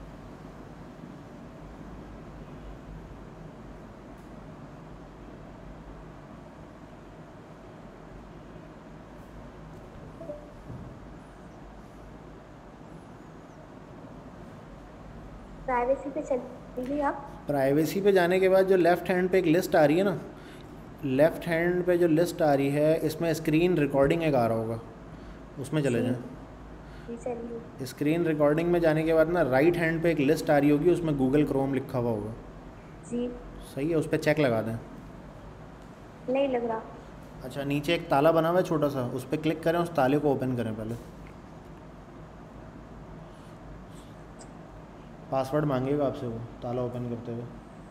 Speaker 10: प्राइवेसी पे चलिए आप।
Speaker 1: प्राइवेसी पे जाने के बाद जो लेफ़्ट हैंड पे एक लिस्ट आ रही है ना, लेफ़्ट हैंड पे जो लिस्ट आ रही है इसमें स्क्रीन रिकॉर्डिंग एक आ रहा होगा, उसमें चले जाएं।
Speaker 10: जी चलिए।
Speaker 1: स्क्रीन रिकॉर्डिंग में जाने के बाद ना राइट हैंड पे एक लिस्ट आ रही होगी, उसमें गूगल क्रोम लिखा हुआ होगा।
Speaker 10: जी
Speaker 1: सही है, उस पर चेक लगा दें।
Speaker 10: नहीं लग रहा।
Speaker 1: अच्छा नीचे एक ताला बना हुआ है छोटा सा, उस पर क्लिक करें, उस ताले को ओपन करें। पहले पासवर्ड मांगेगा आपसे वो ताला ओपन करते हुए।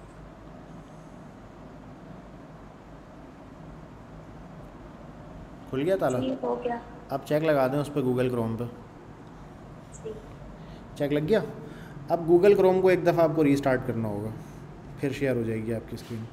Speaker 1: खुल गया ताला?
Speaker 10: जी हो गया।
Speaker 1: अब चेक लगा दें उस पर गूगल क्रोम पे।
Speaker 10: जी
Speaker 1: चेक लग गया। अब गूगल क्रोम को एक दफ़ा आपको रीस्टार्ट करना होगा, फिर शेयर हो जाएगी आपकी स्क्रीन।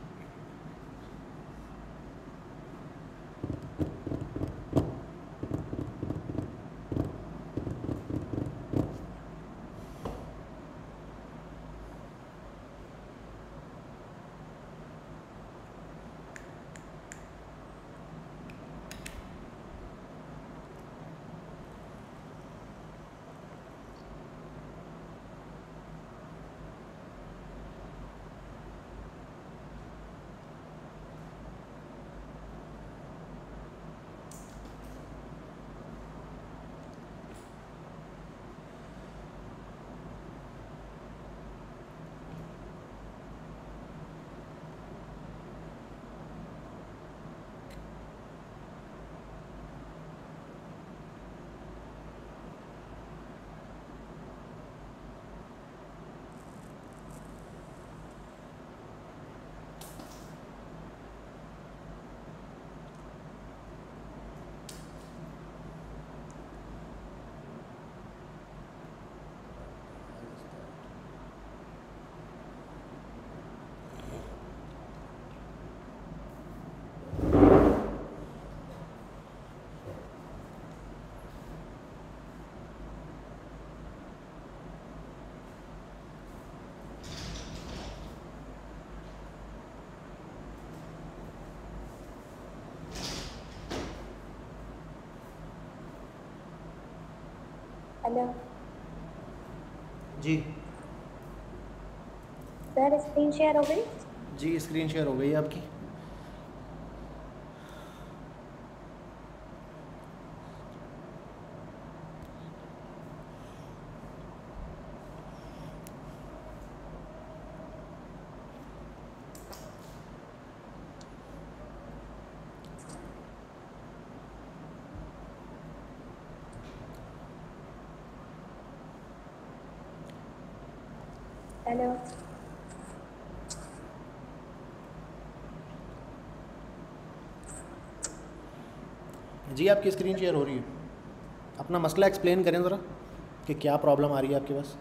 Speaker 10: हेलो
Speaker 1: जी
Speaker 10: सर, स्क्रीन शेयर हो गई?
Speaker 1: जी स्क्रीन शेयर हो गई आपकी।
Speaker 10: हेलो
Speaker 1: जी आपकी स्क्रीन शेयर हो रही है। अपना मसला एक्सप्लेन करें ज़रा कि क्या प्रॉब्लम आ रही है आपके पास।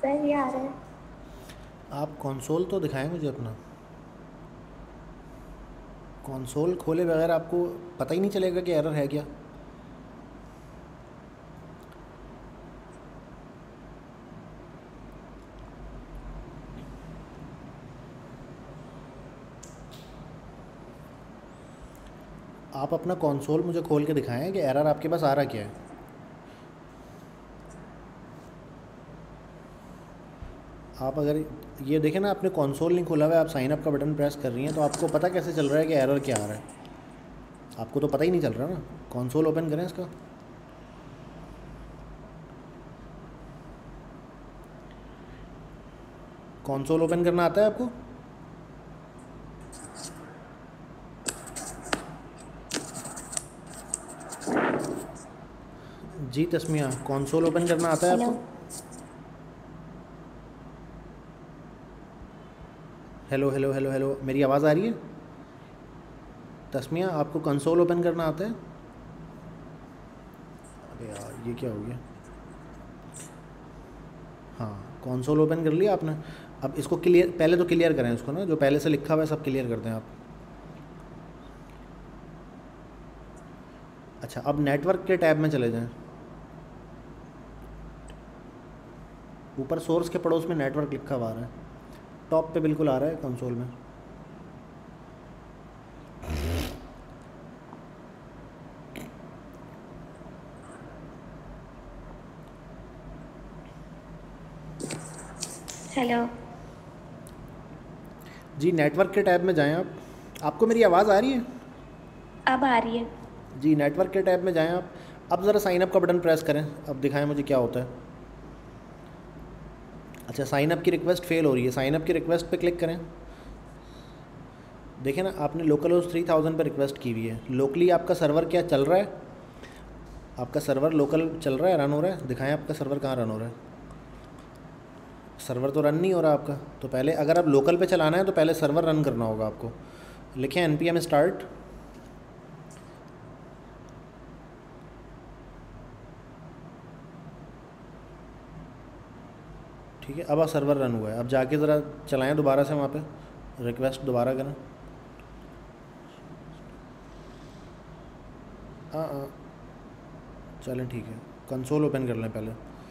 Speaker 10: सर ये आ रहा है।
Speaker 1: आप कंसोल तो दिखाएं मुझे अपना। कंसोल खोले बगैर आपको पता ही नहीं चलेगा कि एरर है क्या। आप अपना कंसोल मुझे खोल के दिखाएं कि एरर आपके पास आ रहा क्या है। आप अगर ये देखें ना, आपने कंसोल नहीं खोला हुआ है, आप साइन अप का बटन प्रेस कर रही हैं, तो आपको पता कैसे चल रहा है कि एरर क्या आ रहा है? आपको तो पता ही नहीं चल रहा ना। कंसोल ओपन करें इसका। कंसोल ओपन करना आता है आपको? जी तस्मिया, कंसोल ओपन करना आता है आपको? हेलो हेलो हेलो हेलो, मेरी आवाज़ आ रही है? तस्मिया, आपको कंसोल ओपन करना आता है? अरे यार ये क्या हो गया। हाँ, कंसोल ओपन कर लिया आपने। अब इसको क्लियर, पहले तो क्लियर करें इसको ना, जो पहले से लिखा हुआ है सब क्लियर कर दें आप। अच्छा, अब नेटवर्क के टैब में चले जाएं। ऊपर सोर्स के पड़ोस में नेटवर्क लिखा हुआ आ रहा है, टॉप पे बिल्कुल आ रहा है कंसोल में।
Speaker 10: हेलो
Speaker 1: जी, नेटवर्क के टैब में जाएं आप। आपको मेरी आवाज़ आ रही है?
Speaker 10: अब आ रही है।
Speaker 1: जी, नेटवर्क के टैब में जाएं आप। अब ज़रा साइन अप का बटन प्रेस करें, अब दिखाएं मुझे क्या होता है। अच्छा, साइन अप की रिक्वेस्ट फेल हो रही है। साइन अप की रिक्वेस्ट पे क्लिक करें। देखें ना, आपने लोकल होस्ट 3000 पे रिक्वेस्ट की हुई है। लोकली आपका सर्वर क्या चल रहा है? आपका सर्वर लोकल चल रहा है, रन हो रहा है? दिखाएं आपका सर्वर कहाँ रन हो रहा है। सर्वर तो रन नहीं हो रहा आपका। तो पहले अगर आप लोकल पे चलाना है तो पहले सर्वर रन करना होगा आपको। लिखें npm स्टार्ट। ठीक है, अब आप सर्वर रन हुआ है। अब जाके ज़रा चलाएं दोबारा से, वहाँ पे रिक्वेस्ट दोबारा करें। हाँ, चलें ठीक है। कंसोल ओपन कर लें पहले।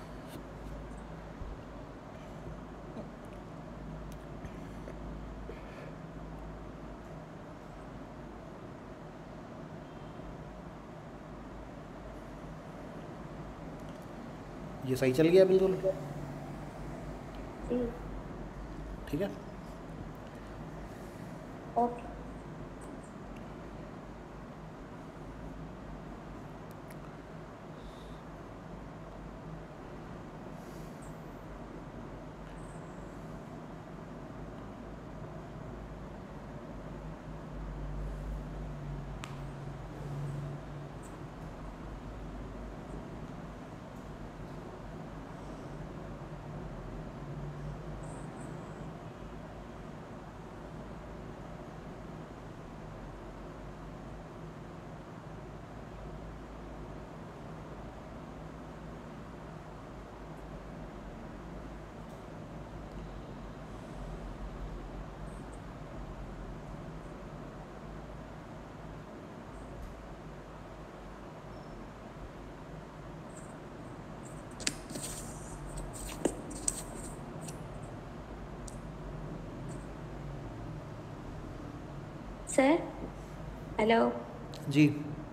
Speaker 1: ये सही चल गया बिल्कुल? ठीक है,
Speaker 10: ओके। Sir hello.
Speaker 1: जी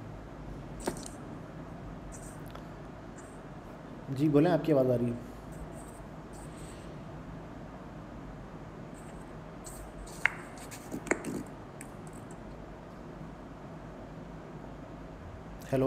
Speaker 1: जी बोलें, आपकी आवाज़ आ रही है। हेलो,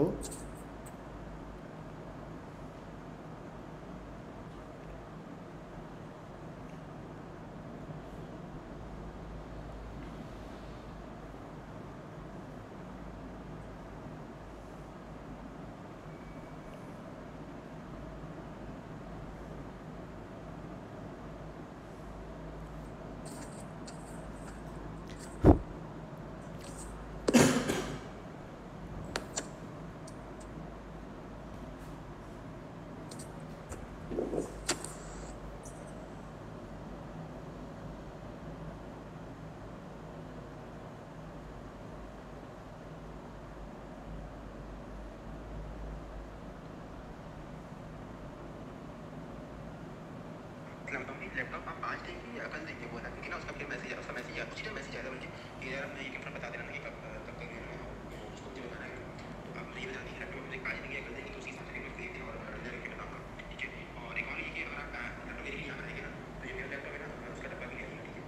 Speaker 11: लैपटॉप आप आज देंगे या कल देंगे बोला, क्योंकि ना उसका मैसेज आया, उसी टाइम मैसेज आया बल्कि कि यार अपना ये गिफ्ट बता देना कि कब तक देना है, उसको मुझे बताना है। तो आप मुझे ये बता देंगे लैपटॉप मुझे आज देंगे या कल देंगे, तो उसी हिसाब से मैं देख देना और लेके बताऊँगा, ठीक है। और एक और ये कि अगर आप लैपटॉप के लिए आना है ना, तो ये मेरा लैपटॉप है ना, तो मैं उसका डब्बा भी ले लूँगा,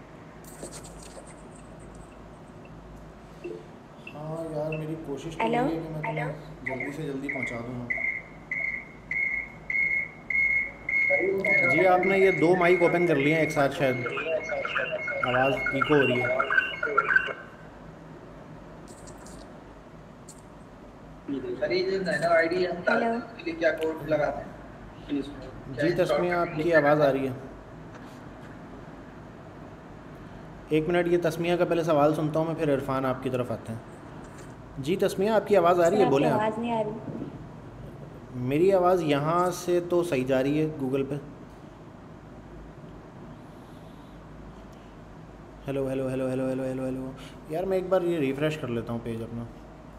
Speaker 11: ठीक है।
Speaker 1: हाँ यार मेरी कोशिश तो यही है कि मैं तुम्हें जल्दी से जल्दी पहुंचा दूँ। जी आपने ये 2 माइक ओपन कर लिए हैं एक साथ, शायद आवाज़ इको हो रही है।
Speaker 9: सर ये जो नैनो आईडी है इसके लिए क्या कोड लगाते हैं?
Speaker 1: जी तस्मिया आपकी आवाज़ आ रही है। 1 मिनट, ये तस्मिया का पहले सवाल सुनता हूँ मैं, फिर इरफान आपकी तरफ आते हैं। जी तस्मिया आपकी आवाज़ आ रही है, बोलें आप।
Speaker 10: आवाज़ नहीं आ रही।
Speaker 1: मेरी आवाज़ यहाँ से तो सही जा रही है गूगल पे। Hello hello hello hello hello hello hello. यार मैं एक बार ये रिफ़्रेश कर लेता हूँ पेज अपना।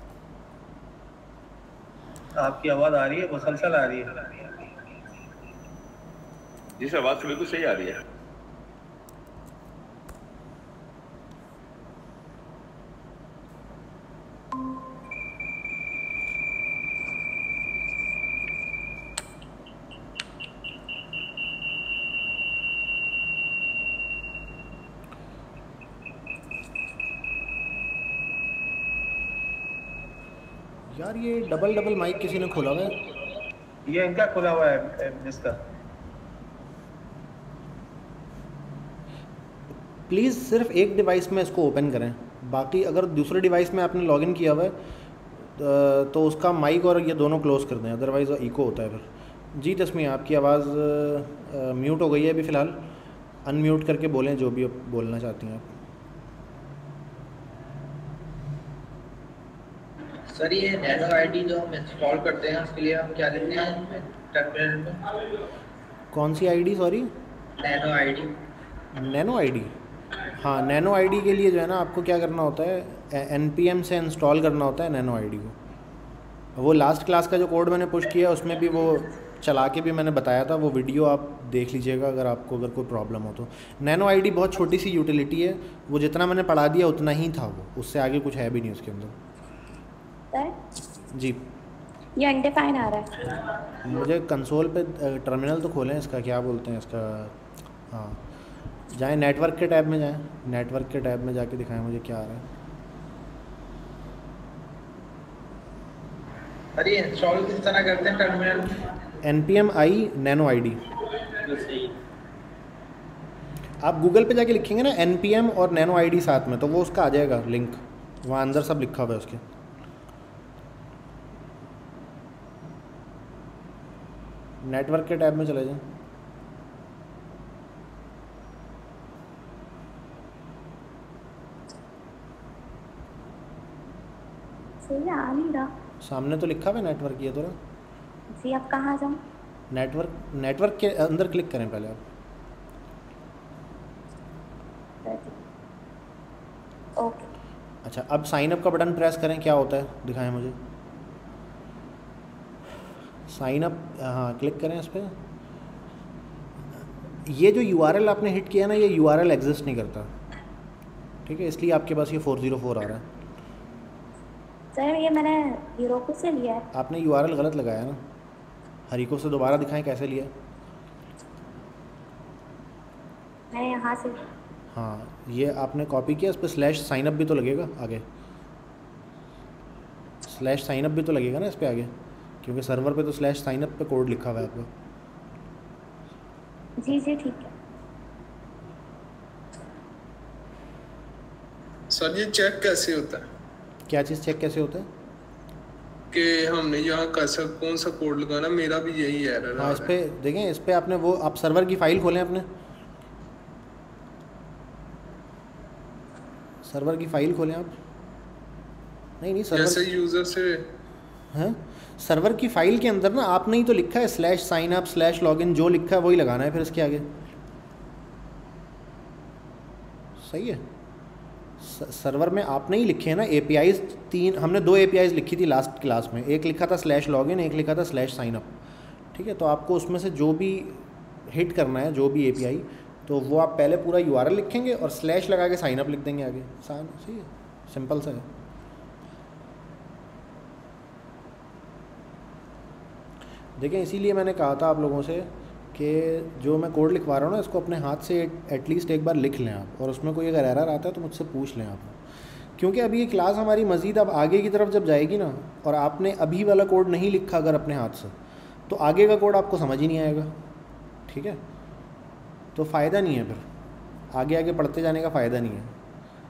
Speaker 5: आपकी आवाज़ आ रही है, मुसलसल आ रही है।
Speaker 4: जी सर, आवाज़ बिल्कुल सही आ रही है।
Speaker 1: यार ये डबल माइक किसी ने खोला हुआ है।
Speaker 5: ये इनका खुला हुआ है इसका।
Speaker 1: प्लीज़ सिर्फ एक डिवाइस में इसको ओपन करें, बाकी अगर दूसरे डिवाइस में आपने लॉगिन किया हुआ है तो उसका माइक और ये दोनों क्लोज़ कर दें, अदरवाइज़ इको होता है फिर। जी तस्मिया आपकी आवाज़ म्यूट हो गई है अभी फ़िलहाल, अनम्यूट करके बोलें जो भी बोलना चाहती हैं आप।
Speaker 9: सर ये नैनो आईडी जो हम इंस्टॉल करते हैं उसके लिए हम क्या लिखते हैं टर्मिनल में?
Speaker 1: कौन सी ID? Sorry,
Speaker 9: nano ID.
Speaker 1: Nano ID, हाँ नैनो आईडी के लिए जो है ना आपको क्या करना होता है, npm से इंस्टॉल करना होता है नैनो आईडी को। वो लास्ट क्लास का जो कोड मैंने पुश किया उसमें भी वो चला के भी मैंने बताया था, वो वीडियो आप देख लीजिएगा अगर कोई प्रॉब्लम हो तो। नैनो आईडी बहुत छोटी सी यूटिलिटी है, वो जितना मैंने पढ़ा दिया उतना ही था, वो उससे आगे कुछ है भी नहीं उसके अंदर। जी
Speaker 10: ये अनडिफाइन आ रहा है।
Speaker 1: मुझे कंसोल पे टर्मिनल तो खोलें, इसका क्या बोलते हैं इसका, हाँ जाएं नेटवर्क के टैब में, जाएं नेटवर्क के टैब में जाके दिखाएं मुझे क्या आ रहा है।
Speaker 9: अरे इंस्टॉल किस तरह करते हैं terminal?
Speaker 1: npm i nano ID. आप गूगल पे जाके लिखेंगे ना npm और नैनो आईडी साथ में, तो वो उसका आ जाएगा लिंक, वहाँ अंदर सब लिखा हुआ है उसके। नेटवर्क के टैब में चले जाएं।
Speaker 10: सही आ नहीं रहा।
Speaker 1: सामने तो लिखा हुआ है नेटवर्क, ये तो रहा।
Speaker 10: जी अब कहाँ जाऊँ?
Speaker 1: नेटवर्क के अंदर क्लिक करें पहले आप।
Speaker 10: ओके।
Speaker 1: अच्छा अब साइन अप का बटन प्रेस करें, क्या होता है दिखाएं मुझे। साइन अप, हाँ क्लिक करें इस पर। ये जो URL आपने हिट किया ना, ये URL एग्जिस्ट नहीं करता, ठीक है, इसलिए आपके पास ये 404 आ रहा है।
Speaker 10: सर ये मैंने हीरोको से लिया है।
Speaker 1: आपने URL गलत लगाया ना, हरिको से दोबारा दिखाएं कैसे लिया।
Speaker 10: मैंने यहाँ से,
Speaker 1: हाँ ये आपने कॉपी किया, इस पर स्लैश साइनअप भी तो लगेगा आगे, स्लैश साइनअप भी तो लगेगा ना इस पर आगे, क्योंकि सर्वर पे तो स्लैश साइनअप पे कोड लिखा हुआ है आपका।
Speaker 10: जी जी ठीक है।
Speaker 6: सर ये चेक कैसे होता है?
Speaker 1: क्या चीज़ चेक कैसे होता है?
Speaker 6: कि हमने यहाँ कैसा कौन सा कोड लगाना, मेरा भी यही एरर।
Speaker 1: हाँ इस पे देखें, इस पे आपने वो, आप सर्वर की फ़ाइल खोलें अपने, सर्वर की फ़ाइल खोलें आप। नहीं सर्वर
Speaker 6: जैसे यूज़र से
Speaker 1: हैं, सर्वर की फ़ाइल के अंदर ना आपने ही तो लिखा है slash sign up slash login, जो लिखा है वही लगाना है फिर इसके आगे। सही है, सर्वर में आपने ही लिखे हैं ना APIs, 3 हमने 2 APIs लिखी थी लास्ट क्लास में, एक लिखा था स्लैश लॉगिन, एक लिखा था स्लैश साइन अप, ठीक है। तो आपको उसमें से जो भी हिट करना है, जो भी API, तो वो आप पहले पूरा URL लिखेंगे और स्लैश लगा के साइन अप लिख देंगे आगे। सही है, सिंपल सा है। देखें, इसीलिए मैंने कहा था आप लोगों से कि जो मैं कोड लिखवा रहा हूँ ना, इसको अपने हाथ से एटलीस्ट एक बार लिख लें आप, और उसमें कोई अगर एरर आता है तो मुझसे पूछ लें आप, क्योंकि अभी ये क्लास हमारी मज़ीद अब आगे की तरफ जब जाएगी ना, और आपने अभी वाला कोड नहीं लिखा अगर अपने हाथ से, तो आगे का कोड आपको समझ ही नहीं आएगा। ठीक है, तो फ़ायदा नहीं है, फिर आगे आगे पढ़ते जाने का फ़ायदा नहीं है।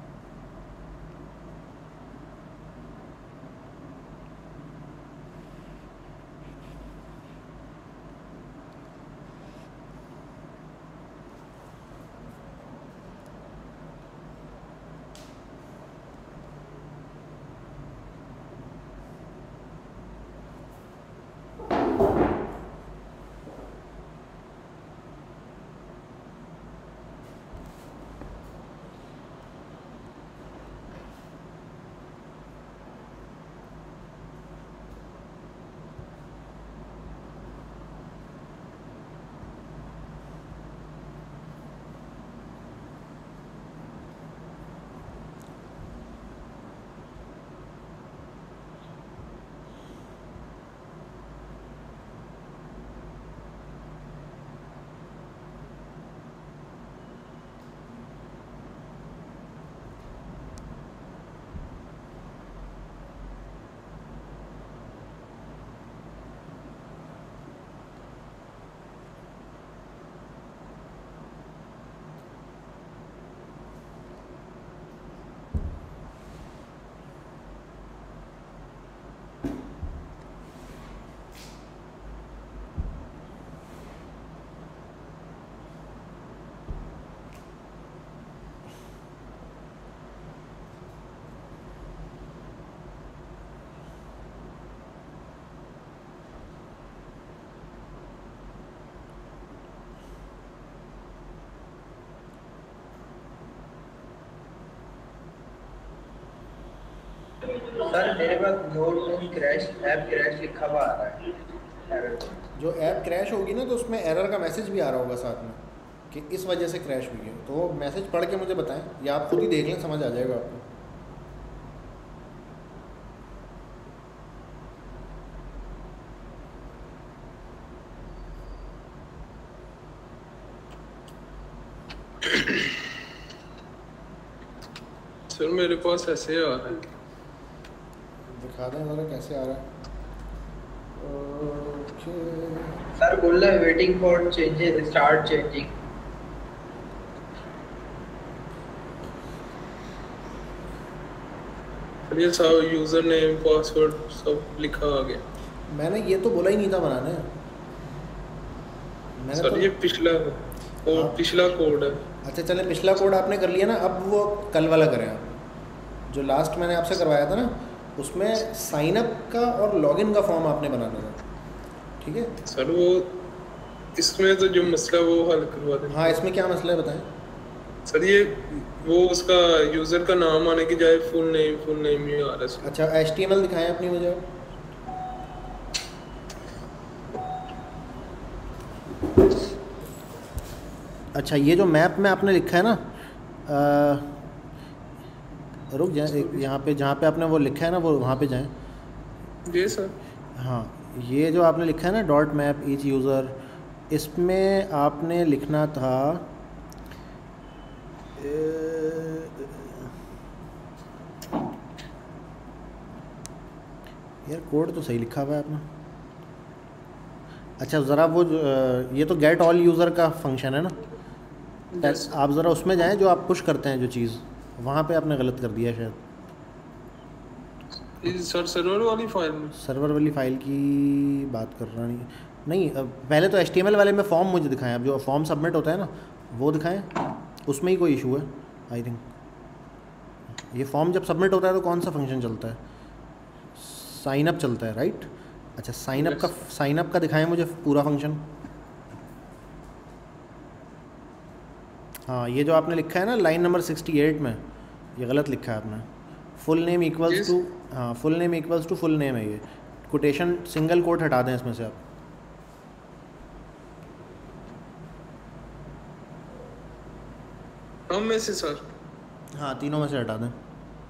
Speaker 9: सर मेरे पास नोट क्रैश ऐप क्रैश लिखा हुआ आ रहा है एरर।
Speaker 1: जो ऐप क्रैश होगी ना, तो उसमें एरर का मैसेज भी आ रहा होगा साथ में कि इस वजह से क्रैश हुई है, तो वो मैसेज पढ़ के मुझे बताएं, या आप खुद ही देख लें, समझ आ जाएगा आपको।
Speaker 6: सर मेरे पास ऐसे आ रहा है,
Speaker 1: दिखा दें ज़रा कैसे आ रहा है।
Speaker 9: सर बोल रहा है waiting for changes, start changing.
Speaker 6: ये सब यूजर नेम पासवर्ड सब लिखा आ गया।
Speaker 1: मैंने ये तो बोला ही नहीं था बनाने। मैंने
Speaker 6: सर
Speaker 1: तो
Speaker 6: ये पिछला पिछला कोड है।
Speaker 1: अच्छा चले, पिछला कोड आपने कर लिया ना, अब वो कल वाला करें आप। जो लास्ट मैंने आपसे करवाया था ना, उसमें साइन अप का और लॉगिन का फॉर्म आपने बनाना था। ठीक है
Speaker 6: सर, वो इसमें तो जो मसला वो हल करवा दें।
Speaker 1: हाँ, इसमें क्या मसला है बताएं।
Speaker 6: सर ये वो उसका यूजर का नाम आने की जाए फुल नेम ही आ रहा है।
Speaker 1: अच्छा HTML दिखाएं अपनी मुझे। अच्छा ये जो मैप में आपने लिखा है ना, रुक जाए यहाँ पे, जहाँ पे आपने वो लिखा है ना, वो वहाँ पे जाएं।
Speaker 6: जी सर।
Speaker 1: हाँ, ये जो आपने लिखा है ना डॉट मैप ईच यूज़र, इसमें आपने लिखना था यार, कोड तो सही लिखा हुआ है आपने। अच्छा ज़रा वो ये तो गेट ऑल यूज़र का फंक्शन है ना, आप ज़रा उसमें जाएं जो आप पुश करते हैं जो चीज़, वहाँ पे आपने गलत कर दिया शायद।
Speaker 6: सर सर्वर वाली फाइल में,
Speaker 1: सर्वर वाली फाइल की बात कर रहा नहीं, पहले तो HTML वाले में फॉर्म मुझे दिखाएं। अब जो फॉर्म सबमिट होता है ना, वो दिखाएं, उसमें ही कोई इशू है आई थिंक। ये फॉर्म जब सबमिट होता है तो कौन सा फंक्शन चलता है? साइन अप चलता है, राइट? अच्छा साइन अप का दिखाएं मुझे पूरा फंक्शन। हाँ, ये जो आपने लिखा है ना लाइन नंबर 68 में, ये गलत लिखा है आपने। फुल नेम इक्वल्स टू, हाँ full name equals to full name है ये। कोटेशन सिंगल कोट हटा दें इसमें से आप।
Speaker 6: तीनों में से सर?
Speaker 1: हाँ तीनों में से हटा दें।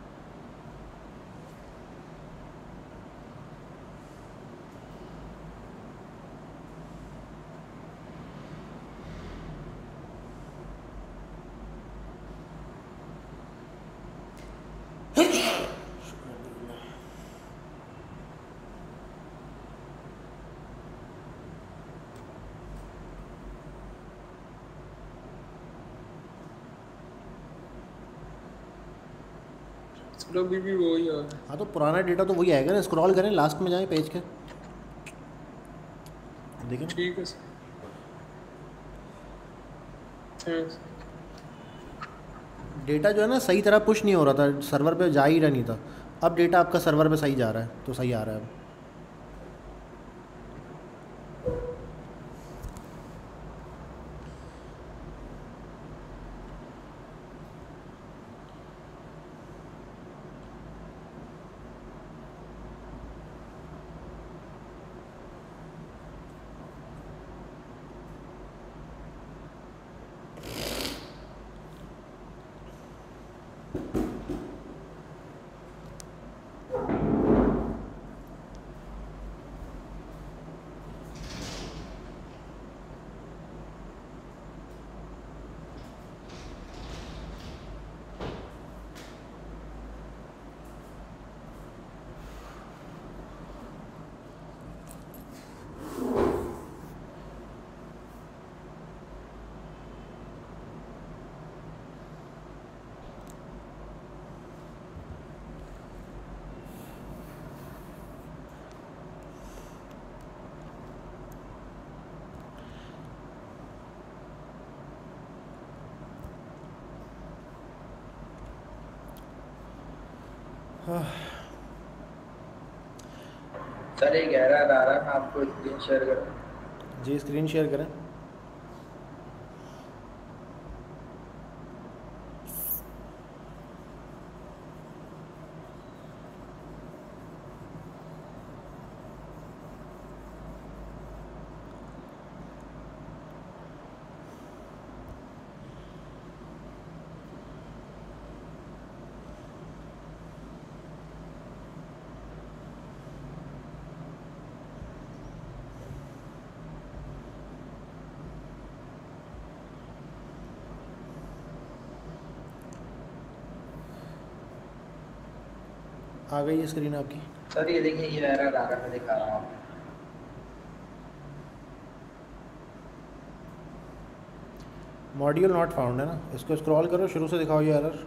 Speaker 6: सर अभी भी वही आ रहा है।
Speaker 1: हाँ तो पुराना डेटा तो वही आएगा ना, स्क्रॉल करें लास्ट में जाएं पेज के, देखें।
Speaker 6: ठीक है सर।
Speaker 1: डेटा जो है ना सही तरह पुश नहीं हो रहा था, सर्वर पे जा ही रहा नहीं था। अब डेटा आपका सर्वर पे सही जा रहा है, तो सही आ रहा है अब।
Speaker 12: सर एक एरर आ रहा है, मैं आपको स्क्रीन शेयर करूँ?
Speaker 1: जी स्क्रीन शेयर करें। आ गई है स्क्रीन आपकी?
Speaker 12: सर ये देखिए ये एरर आ रहा है, मैं दिखा रहा हूँ आपको।
Speaker 1: मॉड्यूल नॉट फाउंड है ना, इसको स्क्रॉल करो, शुरू से दिखाओ ये एरर।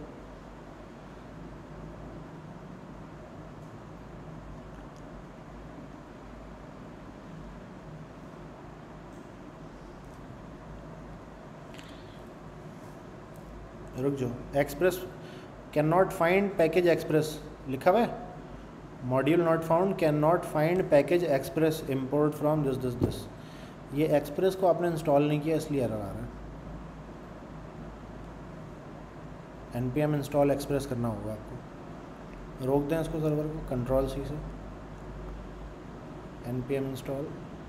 Speaker 1: रुक जाओ, express can not find package express लिखा हुआ है। Module not found can not find package express import from this. ये एक्सप्रेस को आपने इंस्टॉल नहीं किया इसलिए एरर आ रहा है। npm इंस्टॉल एक्सप्रेस करना होगा आपको। रोक दें इसको सर्वर को कंट्रोल सी से, npm इंस्टॉल।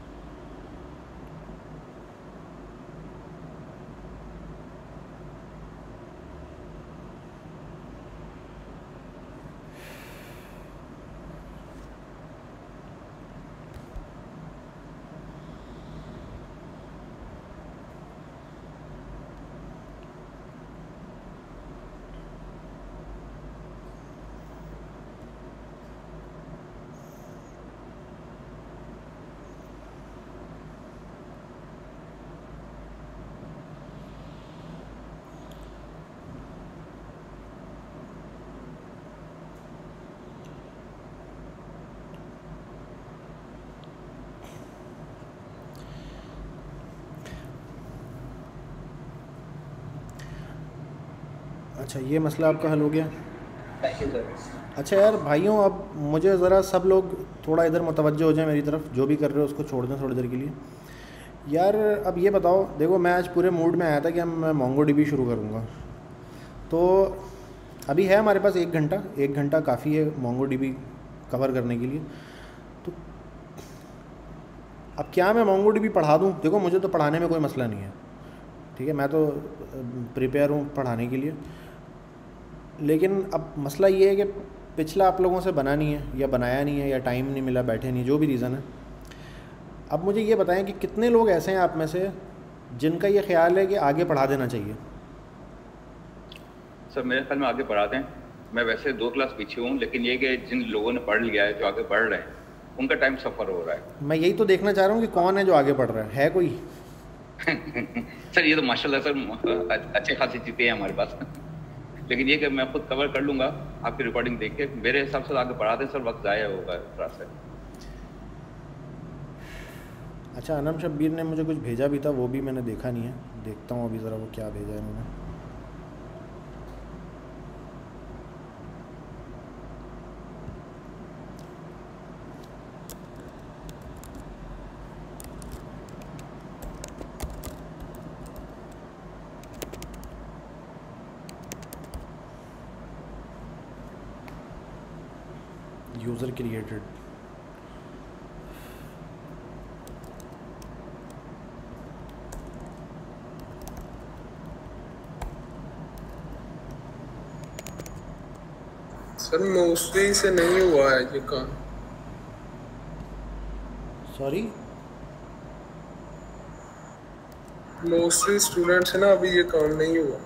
Speaker 1: अच्छा ये मसला आपका हल हो गया।
Speaker 12: Thank you sir.
Speaker 1: अच्छा यार भाइयों, अब मुझे ज़रा सब लोग थोड़ा इधर मुतवज्जो हो जाए मेरी तरफ। जो भी कर रहे हो उसको छोड़ दें थोड़ी देर के लिए। यार अब ये बताओ, देखो मैं आज पूरे मूड में आया था कि मैं MongoDB शुरू करूँगा, तो अभी है हमारे पास 1 घंटा। 1 घंटा काफ़ी है MongoDB कवर करने के लिए। तो अब क्या मैं MongoDB पढ़ा दूँ? देखो मुझे तो पढ़ाने में कोई मसला नहीं है, ठीक है, मैं तो प्रिपेयर हूँ पढ़ाने के लिए, लेकिन अब मसला ये है कि पिछला आप लोगों से बना नहीं है या बनाया नहीं है या टाइम नहीं मिला, बैठे नहीं, जो भी रीज़न है। अब मुझे ये बताएं कि कितने लोग ऐसे हैं आप में से जिनका ये ख्याल है कि आगे पढ़ा देना चाहिए?
Speaker 4: सर मेरे ख्याल में आगे पढ़ा दें। मैं वैसे 2 क्लास पीछे हूँ, लेकिन ये कि जिन लोगों ने पढ़ लिया है, जो आगे बढ़ रहे हैं, उनका टाइम सफ़र हो रहा है।
Speaker 1: मैं यही तो देखना चाह रहा हूँ कि कौन है जो आगे बढ़ रहा है कोई?
Speaker 4: सर ये तो माशाल्लाह सर अच्छे खासे जीते हैं हमारे पास। लेकिन ये कि मैं खुद कवर कर लूँगा आपकी रिकॉर्डिंग देख के। मेरे हिसाब से आगे बढ़ा दें सर, वक्त ज़ाया होगा थोड़ा सा।
Speaker 1: अच्छा, अनम शब्बीर ने मुझे कुछ भेजा भी था, वो भी मैंने देखा नहीं है, देखता हूँ अभी ज़रा वो क्या भेजा है इन्होंने। यूज़र क्रिएटेड,
Speaker 6: सर मोस्टली से नहीं हुआ है ये काम।
Speaker 1: सॉरी,
Speaker 6: मोस्टली स्टूडेंट से ना अभी ये काम नहीं हुआ।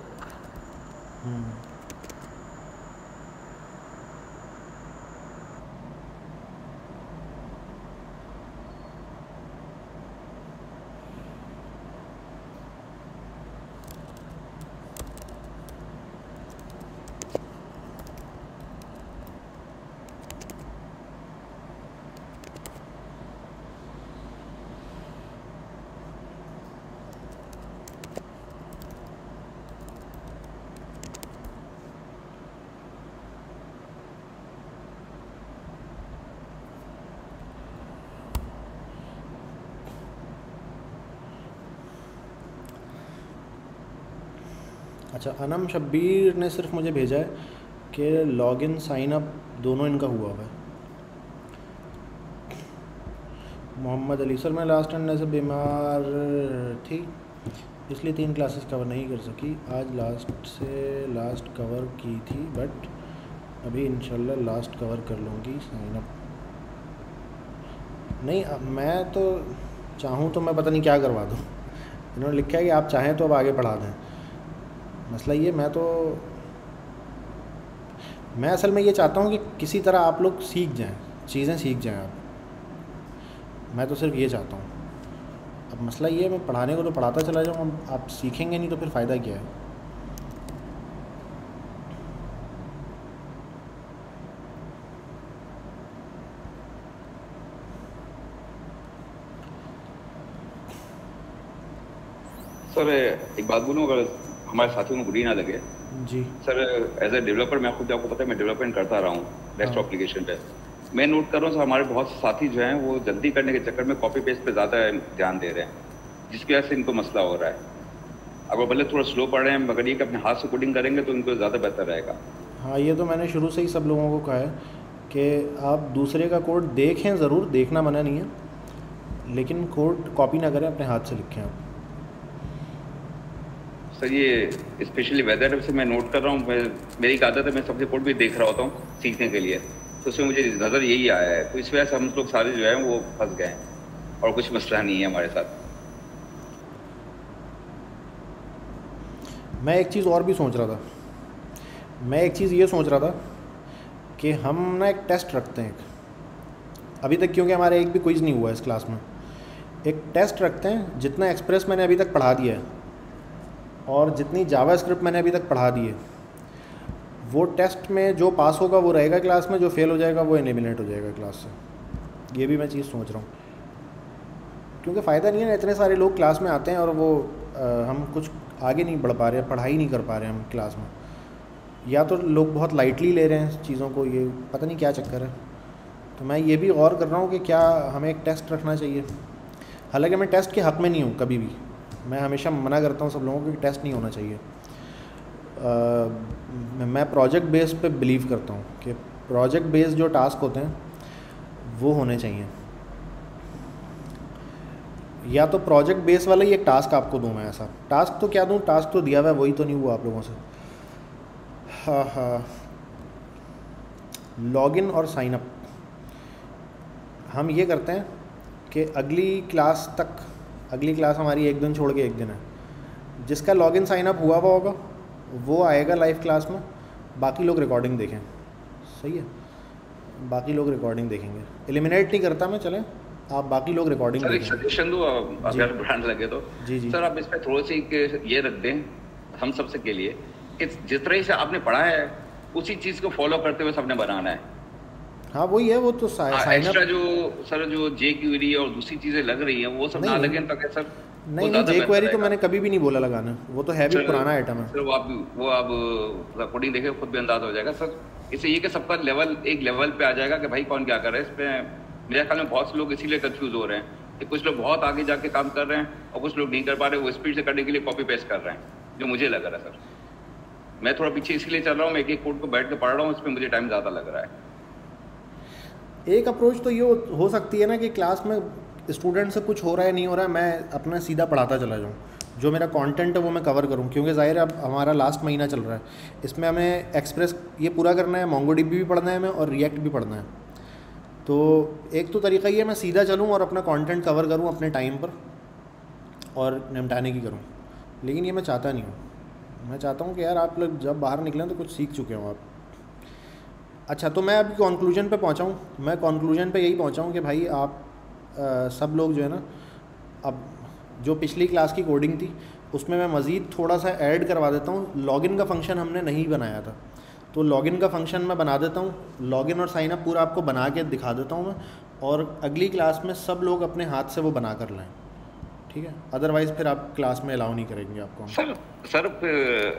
Speaker 1: अच्छा, अनम शब्बीर ने सिर्फ मुझे भेजा है कि लॉगिन साइन अप दोनों इनका हुआ हुआ है। मोहम्मद अली, सर मैं लास्ट टाइम से बीमार थी इसलिए 3 क्लासेस कवर नहीं कर सकी। आज लास्ट कवर की थी, बट अभी इंशाल्लाह लास्ट कवर कर लूँगी। साइन अप नहीं, मैं तो चाहूँ तो मैं पता नहीं क्या करवा दूँ। इन्होंने लिखा है कि आप चाहें तो अब आगे पढ़ा दें। मसला ये, मैं असल में ये चाहता हूँ कि किसी तरह आप लोग सीख जाएं, चीज़ें सीख जाएं आप। मैं तो सिर्फ ये चाहता हूँ। अब मसला ये है, मैं पढ़ाने को तो पढ़ाता चला जाऊँ, अब आप सीखेंगे नहीं तो फिर फ़ायदा क्या है?
Speaker 4: सर एक बात बोलूँ, अगर हमारे साथियों को बुरी ना लगे
Speaker 1: जी
Speaker 4: सर, एज ए डेवलपर मैं खुद, आपको पता है मैं डेवलपमेंट करता रहा हूँ रेस्ट एप्लीकेशन पे। मैं नोट कर रहा हूँ सर, हमारे बहुत से साथी जो हैं वो जल्दी करने के चक्कर में कॉपी पेस्ट पे ज़्यादा ध्यान दे रहे हैं, जिसकी वजह से इनको मसला हो रहा है। अगर भले थोड़ा स्लो पढ़ रहे हैं, मगर ये कि अपने हाथ से कोडिंग करेंगे तो इनको ज़्यादा बेहतर रहेगा।
Speaker 1: हाँ, ये तो मैंने शुरू से ही सब लोगों को कहा है कि आप दूसरे का कोड देखें, ज़रूर देखना मना नहीं है, लेकिन कोड कॉपी ना करें, अपने हाथ से लिखें आप।
Speaker 4: सर ये स्पेशली वेदर से मैं नोट कर रहा हूँ, मेरी एक आदत है, मैं सबसे कोड भी देख रहा होता हूँ सीखने के लिए, तो उसमें मुझे नज़र यही आया है। तो इस वजह से हम लोग सारे जो है वो फंस गए हैं, और कुछ मसला नहीं है हमारे साथ।
Speaker 1: मैं एक चीज़ और भी सोच रहा था, मैं एक चीज़ ये सोच रहा था कि हम ना एक टेस्ट रखते हैं अभी तक, क्योंकि हमारा एक भी क्विज़ नहीं हुआ इस क्लास में। एक टेस्ट रखते हैं, जितना एक्सप्रेस मैंने अभी तक पढ़ा दिया है और जितनी जावास्क्रिप्ट मैंने अभी तक पढ़ा दी है, वो टेस्ट में जो पास होगा वो रहेगा क्लास में, जो फेल हो जाएगा वो इलिमिनेट हो जाएगा क्लास से। ये भी मैं चीज़ सोच रहा हूँ, क्योंकि फ़ायदा नहीं है ना, इतने सारे लोग क्लास में आते हैं और वो हम कुछ आगे नहीं बढ़ पा रहे हैं, पढ़ाई नहीं कर पा रहे हैं हम क्लास में, या तो लोग बहुत लाइटली ले रहे हैं चीज़ों को, ये पता नहीं क्या चक्कर है। तो मैं ये भी गौर कर रहा हूँ कि क्या हमें एक टेस्ट रखना चाहिए। हालांकि मैं टेस्ट के हक़ में नहीं हूँ कभी भी, मैं हमेशा मना करता हूँ सब लोगों को कि टेस्ट नहीं होना चाहिए। मैं प्रोजेक्ट बेस पे बिलीव करता हूँ कि प्रोजेक्ट बेस जो टास्क होते हैं वो होने चाहिए। या तो प्रोजेक्ट बेस वाला ही एक टास्क आपको दूँ मैं, ऐसा टास्क तो क्या दूँ, टास्क तो दिया हुआ है, वही तो नहीं हुआ आप लोगों से। हाँ हाँ, लॉगिन और साइन अप हम ये करते हैं कि अगली क्लास तक, अगली क्लास हमारी एक दिन छोड़ के एक दिन है, जिसका लॉगिन साइन अप हुआ हुआ होगा वो आएगा लाइव क्लास में, बाकी लोग रिकॉर्डिंग देखें। सही है, बाकी लोग रिकॉर्डिंग देखेंगे, एलिमिनेट नहीं करता मैं, चलें आप बाकी लोग रिकॉर्डिंग
Speaker 4: सर एक
Speaker 1: देखें।
Speaker 4: सजेशन दूँ अगर ब्रांड लगे तो।
Speaker 1: जी जी
Speaker 4: सर आप इस पर थोड़ी सी ये रख दें हम सबसे के लिए कि जिस तरह से आपने पढ़ा है उसी चीज़ को फॉलो करते हुए सबने बनाना है।
Speaker 1: हाँ वही है, वो तो साइन
Speaker 4: एक्स्ट्रा
Speaker 1: अप
Speaker 4: जो सर जो जे क्यूरी और दूसरी चीज़ें लग रही हैं वो सब ना
Speaker 1: नहीं
Speaker 4: लगें ताकि सर
Speaker 1: नहीं नहीं, जे क्वेरी तो मैंने कभी भी नहीं बोला लगाना, वो तो है भी पुराना आइटम है।
Speaker 4: सर वो आप रिकॉर्डिंग देखे खुद भी अंदाजा हो जाएगा सर। इससे ये कि सबका लेवल एक लेवल पे आ जाएगा कि भाई कौन क्या कर रहा है। इसमें मेरे ख्याल में बहुत से लोग इसीलिए कंफ्यूज हो रहे हैं कि कुछ लोग बहुत आगे जाके काम कर रहे हैं और कुछ लोग नहीं कर पा रहे, वो स्पीड से करने के लिए कॉपी पेस्ट कर रहे हैं, जो मुझे लग रहा है सर। मैं थोड़ा पीछे इसलिए चल रहा हूँ, मैं एक एक कोड को बैठ के पढ़ रहा हूँ, इसमें मुझे टाइम ज़्यादा लग रहा है।
Speaker 1: एक अप्रोच तो ये हो सकती है ना कि क्लास में स्टूडेंट से कुछ हो रहा है नहीं हो रहा है, मैं अपना सीधा पढ़ाता चला जाऊँ, जो मेरा कंटेंट है वो मैं कवर करूँ, क्योंकि ज़ाहिर है अब हमारा लास्ट महीना चल रहा है, इसमें हमें एक्सप्रेस ये पूरा करना है, मोंगोडीबी भी पढ़ना है हमें और रिएक्ट भी पढ़ना है। तो एक तो तरीका ये मैं सीधा चलूँ और अपना कंटेंट कवर करूँ अपने टाइम पर और निपटाने की करूँ, लेकिन ये मैं चाहता नहीं हूँ। मैं चाहता हूँ कि यार आप लोग जब बाहर निकलें तो कुछ सीख चुके हो आप। अच्छा, तो मैं अभी कंक्लूजन पे पहुँचा हूँ, मैं कंक्लूजन पे यही पहुँचा हूँ कि भाई आप सब लोग जो है ना, अब जो पिछली क्लास की कोडिंग थी उसमें मैं मज़ीद थोड़ा सा ऐड करवा देता हूँ। लॉगिन का फंक्शन हमने नहीं बनाया था, तो लॉगिन का फंक्शन मैं बना देता हूँ, लॉगिन और साइन अप पूरा आपको बना के दिखा देता हूँ मैं, और अगली क्लास में सब लोग अपने हाथ से वो बना कर लाएँ, ठीक है। अदरवाइज़ फिर आप क्लास में अलाउ नहीं करेंगे आपको।
Speaker 4: सर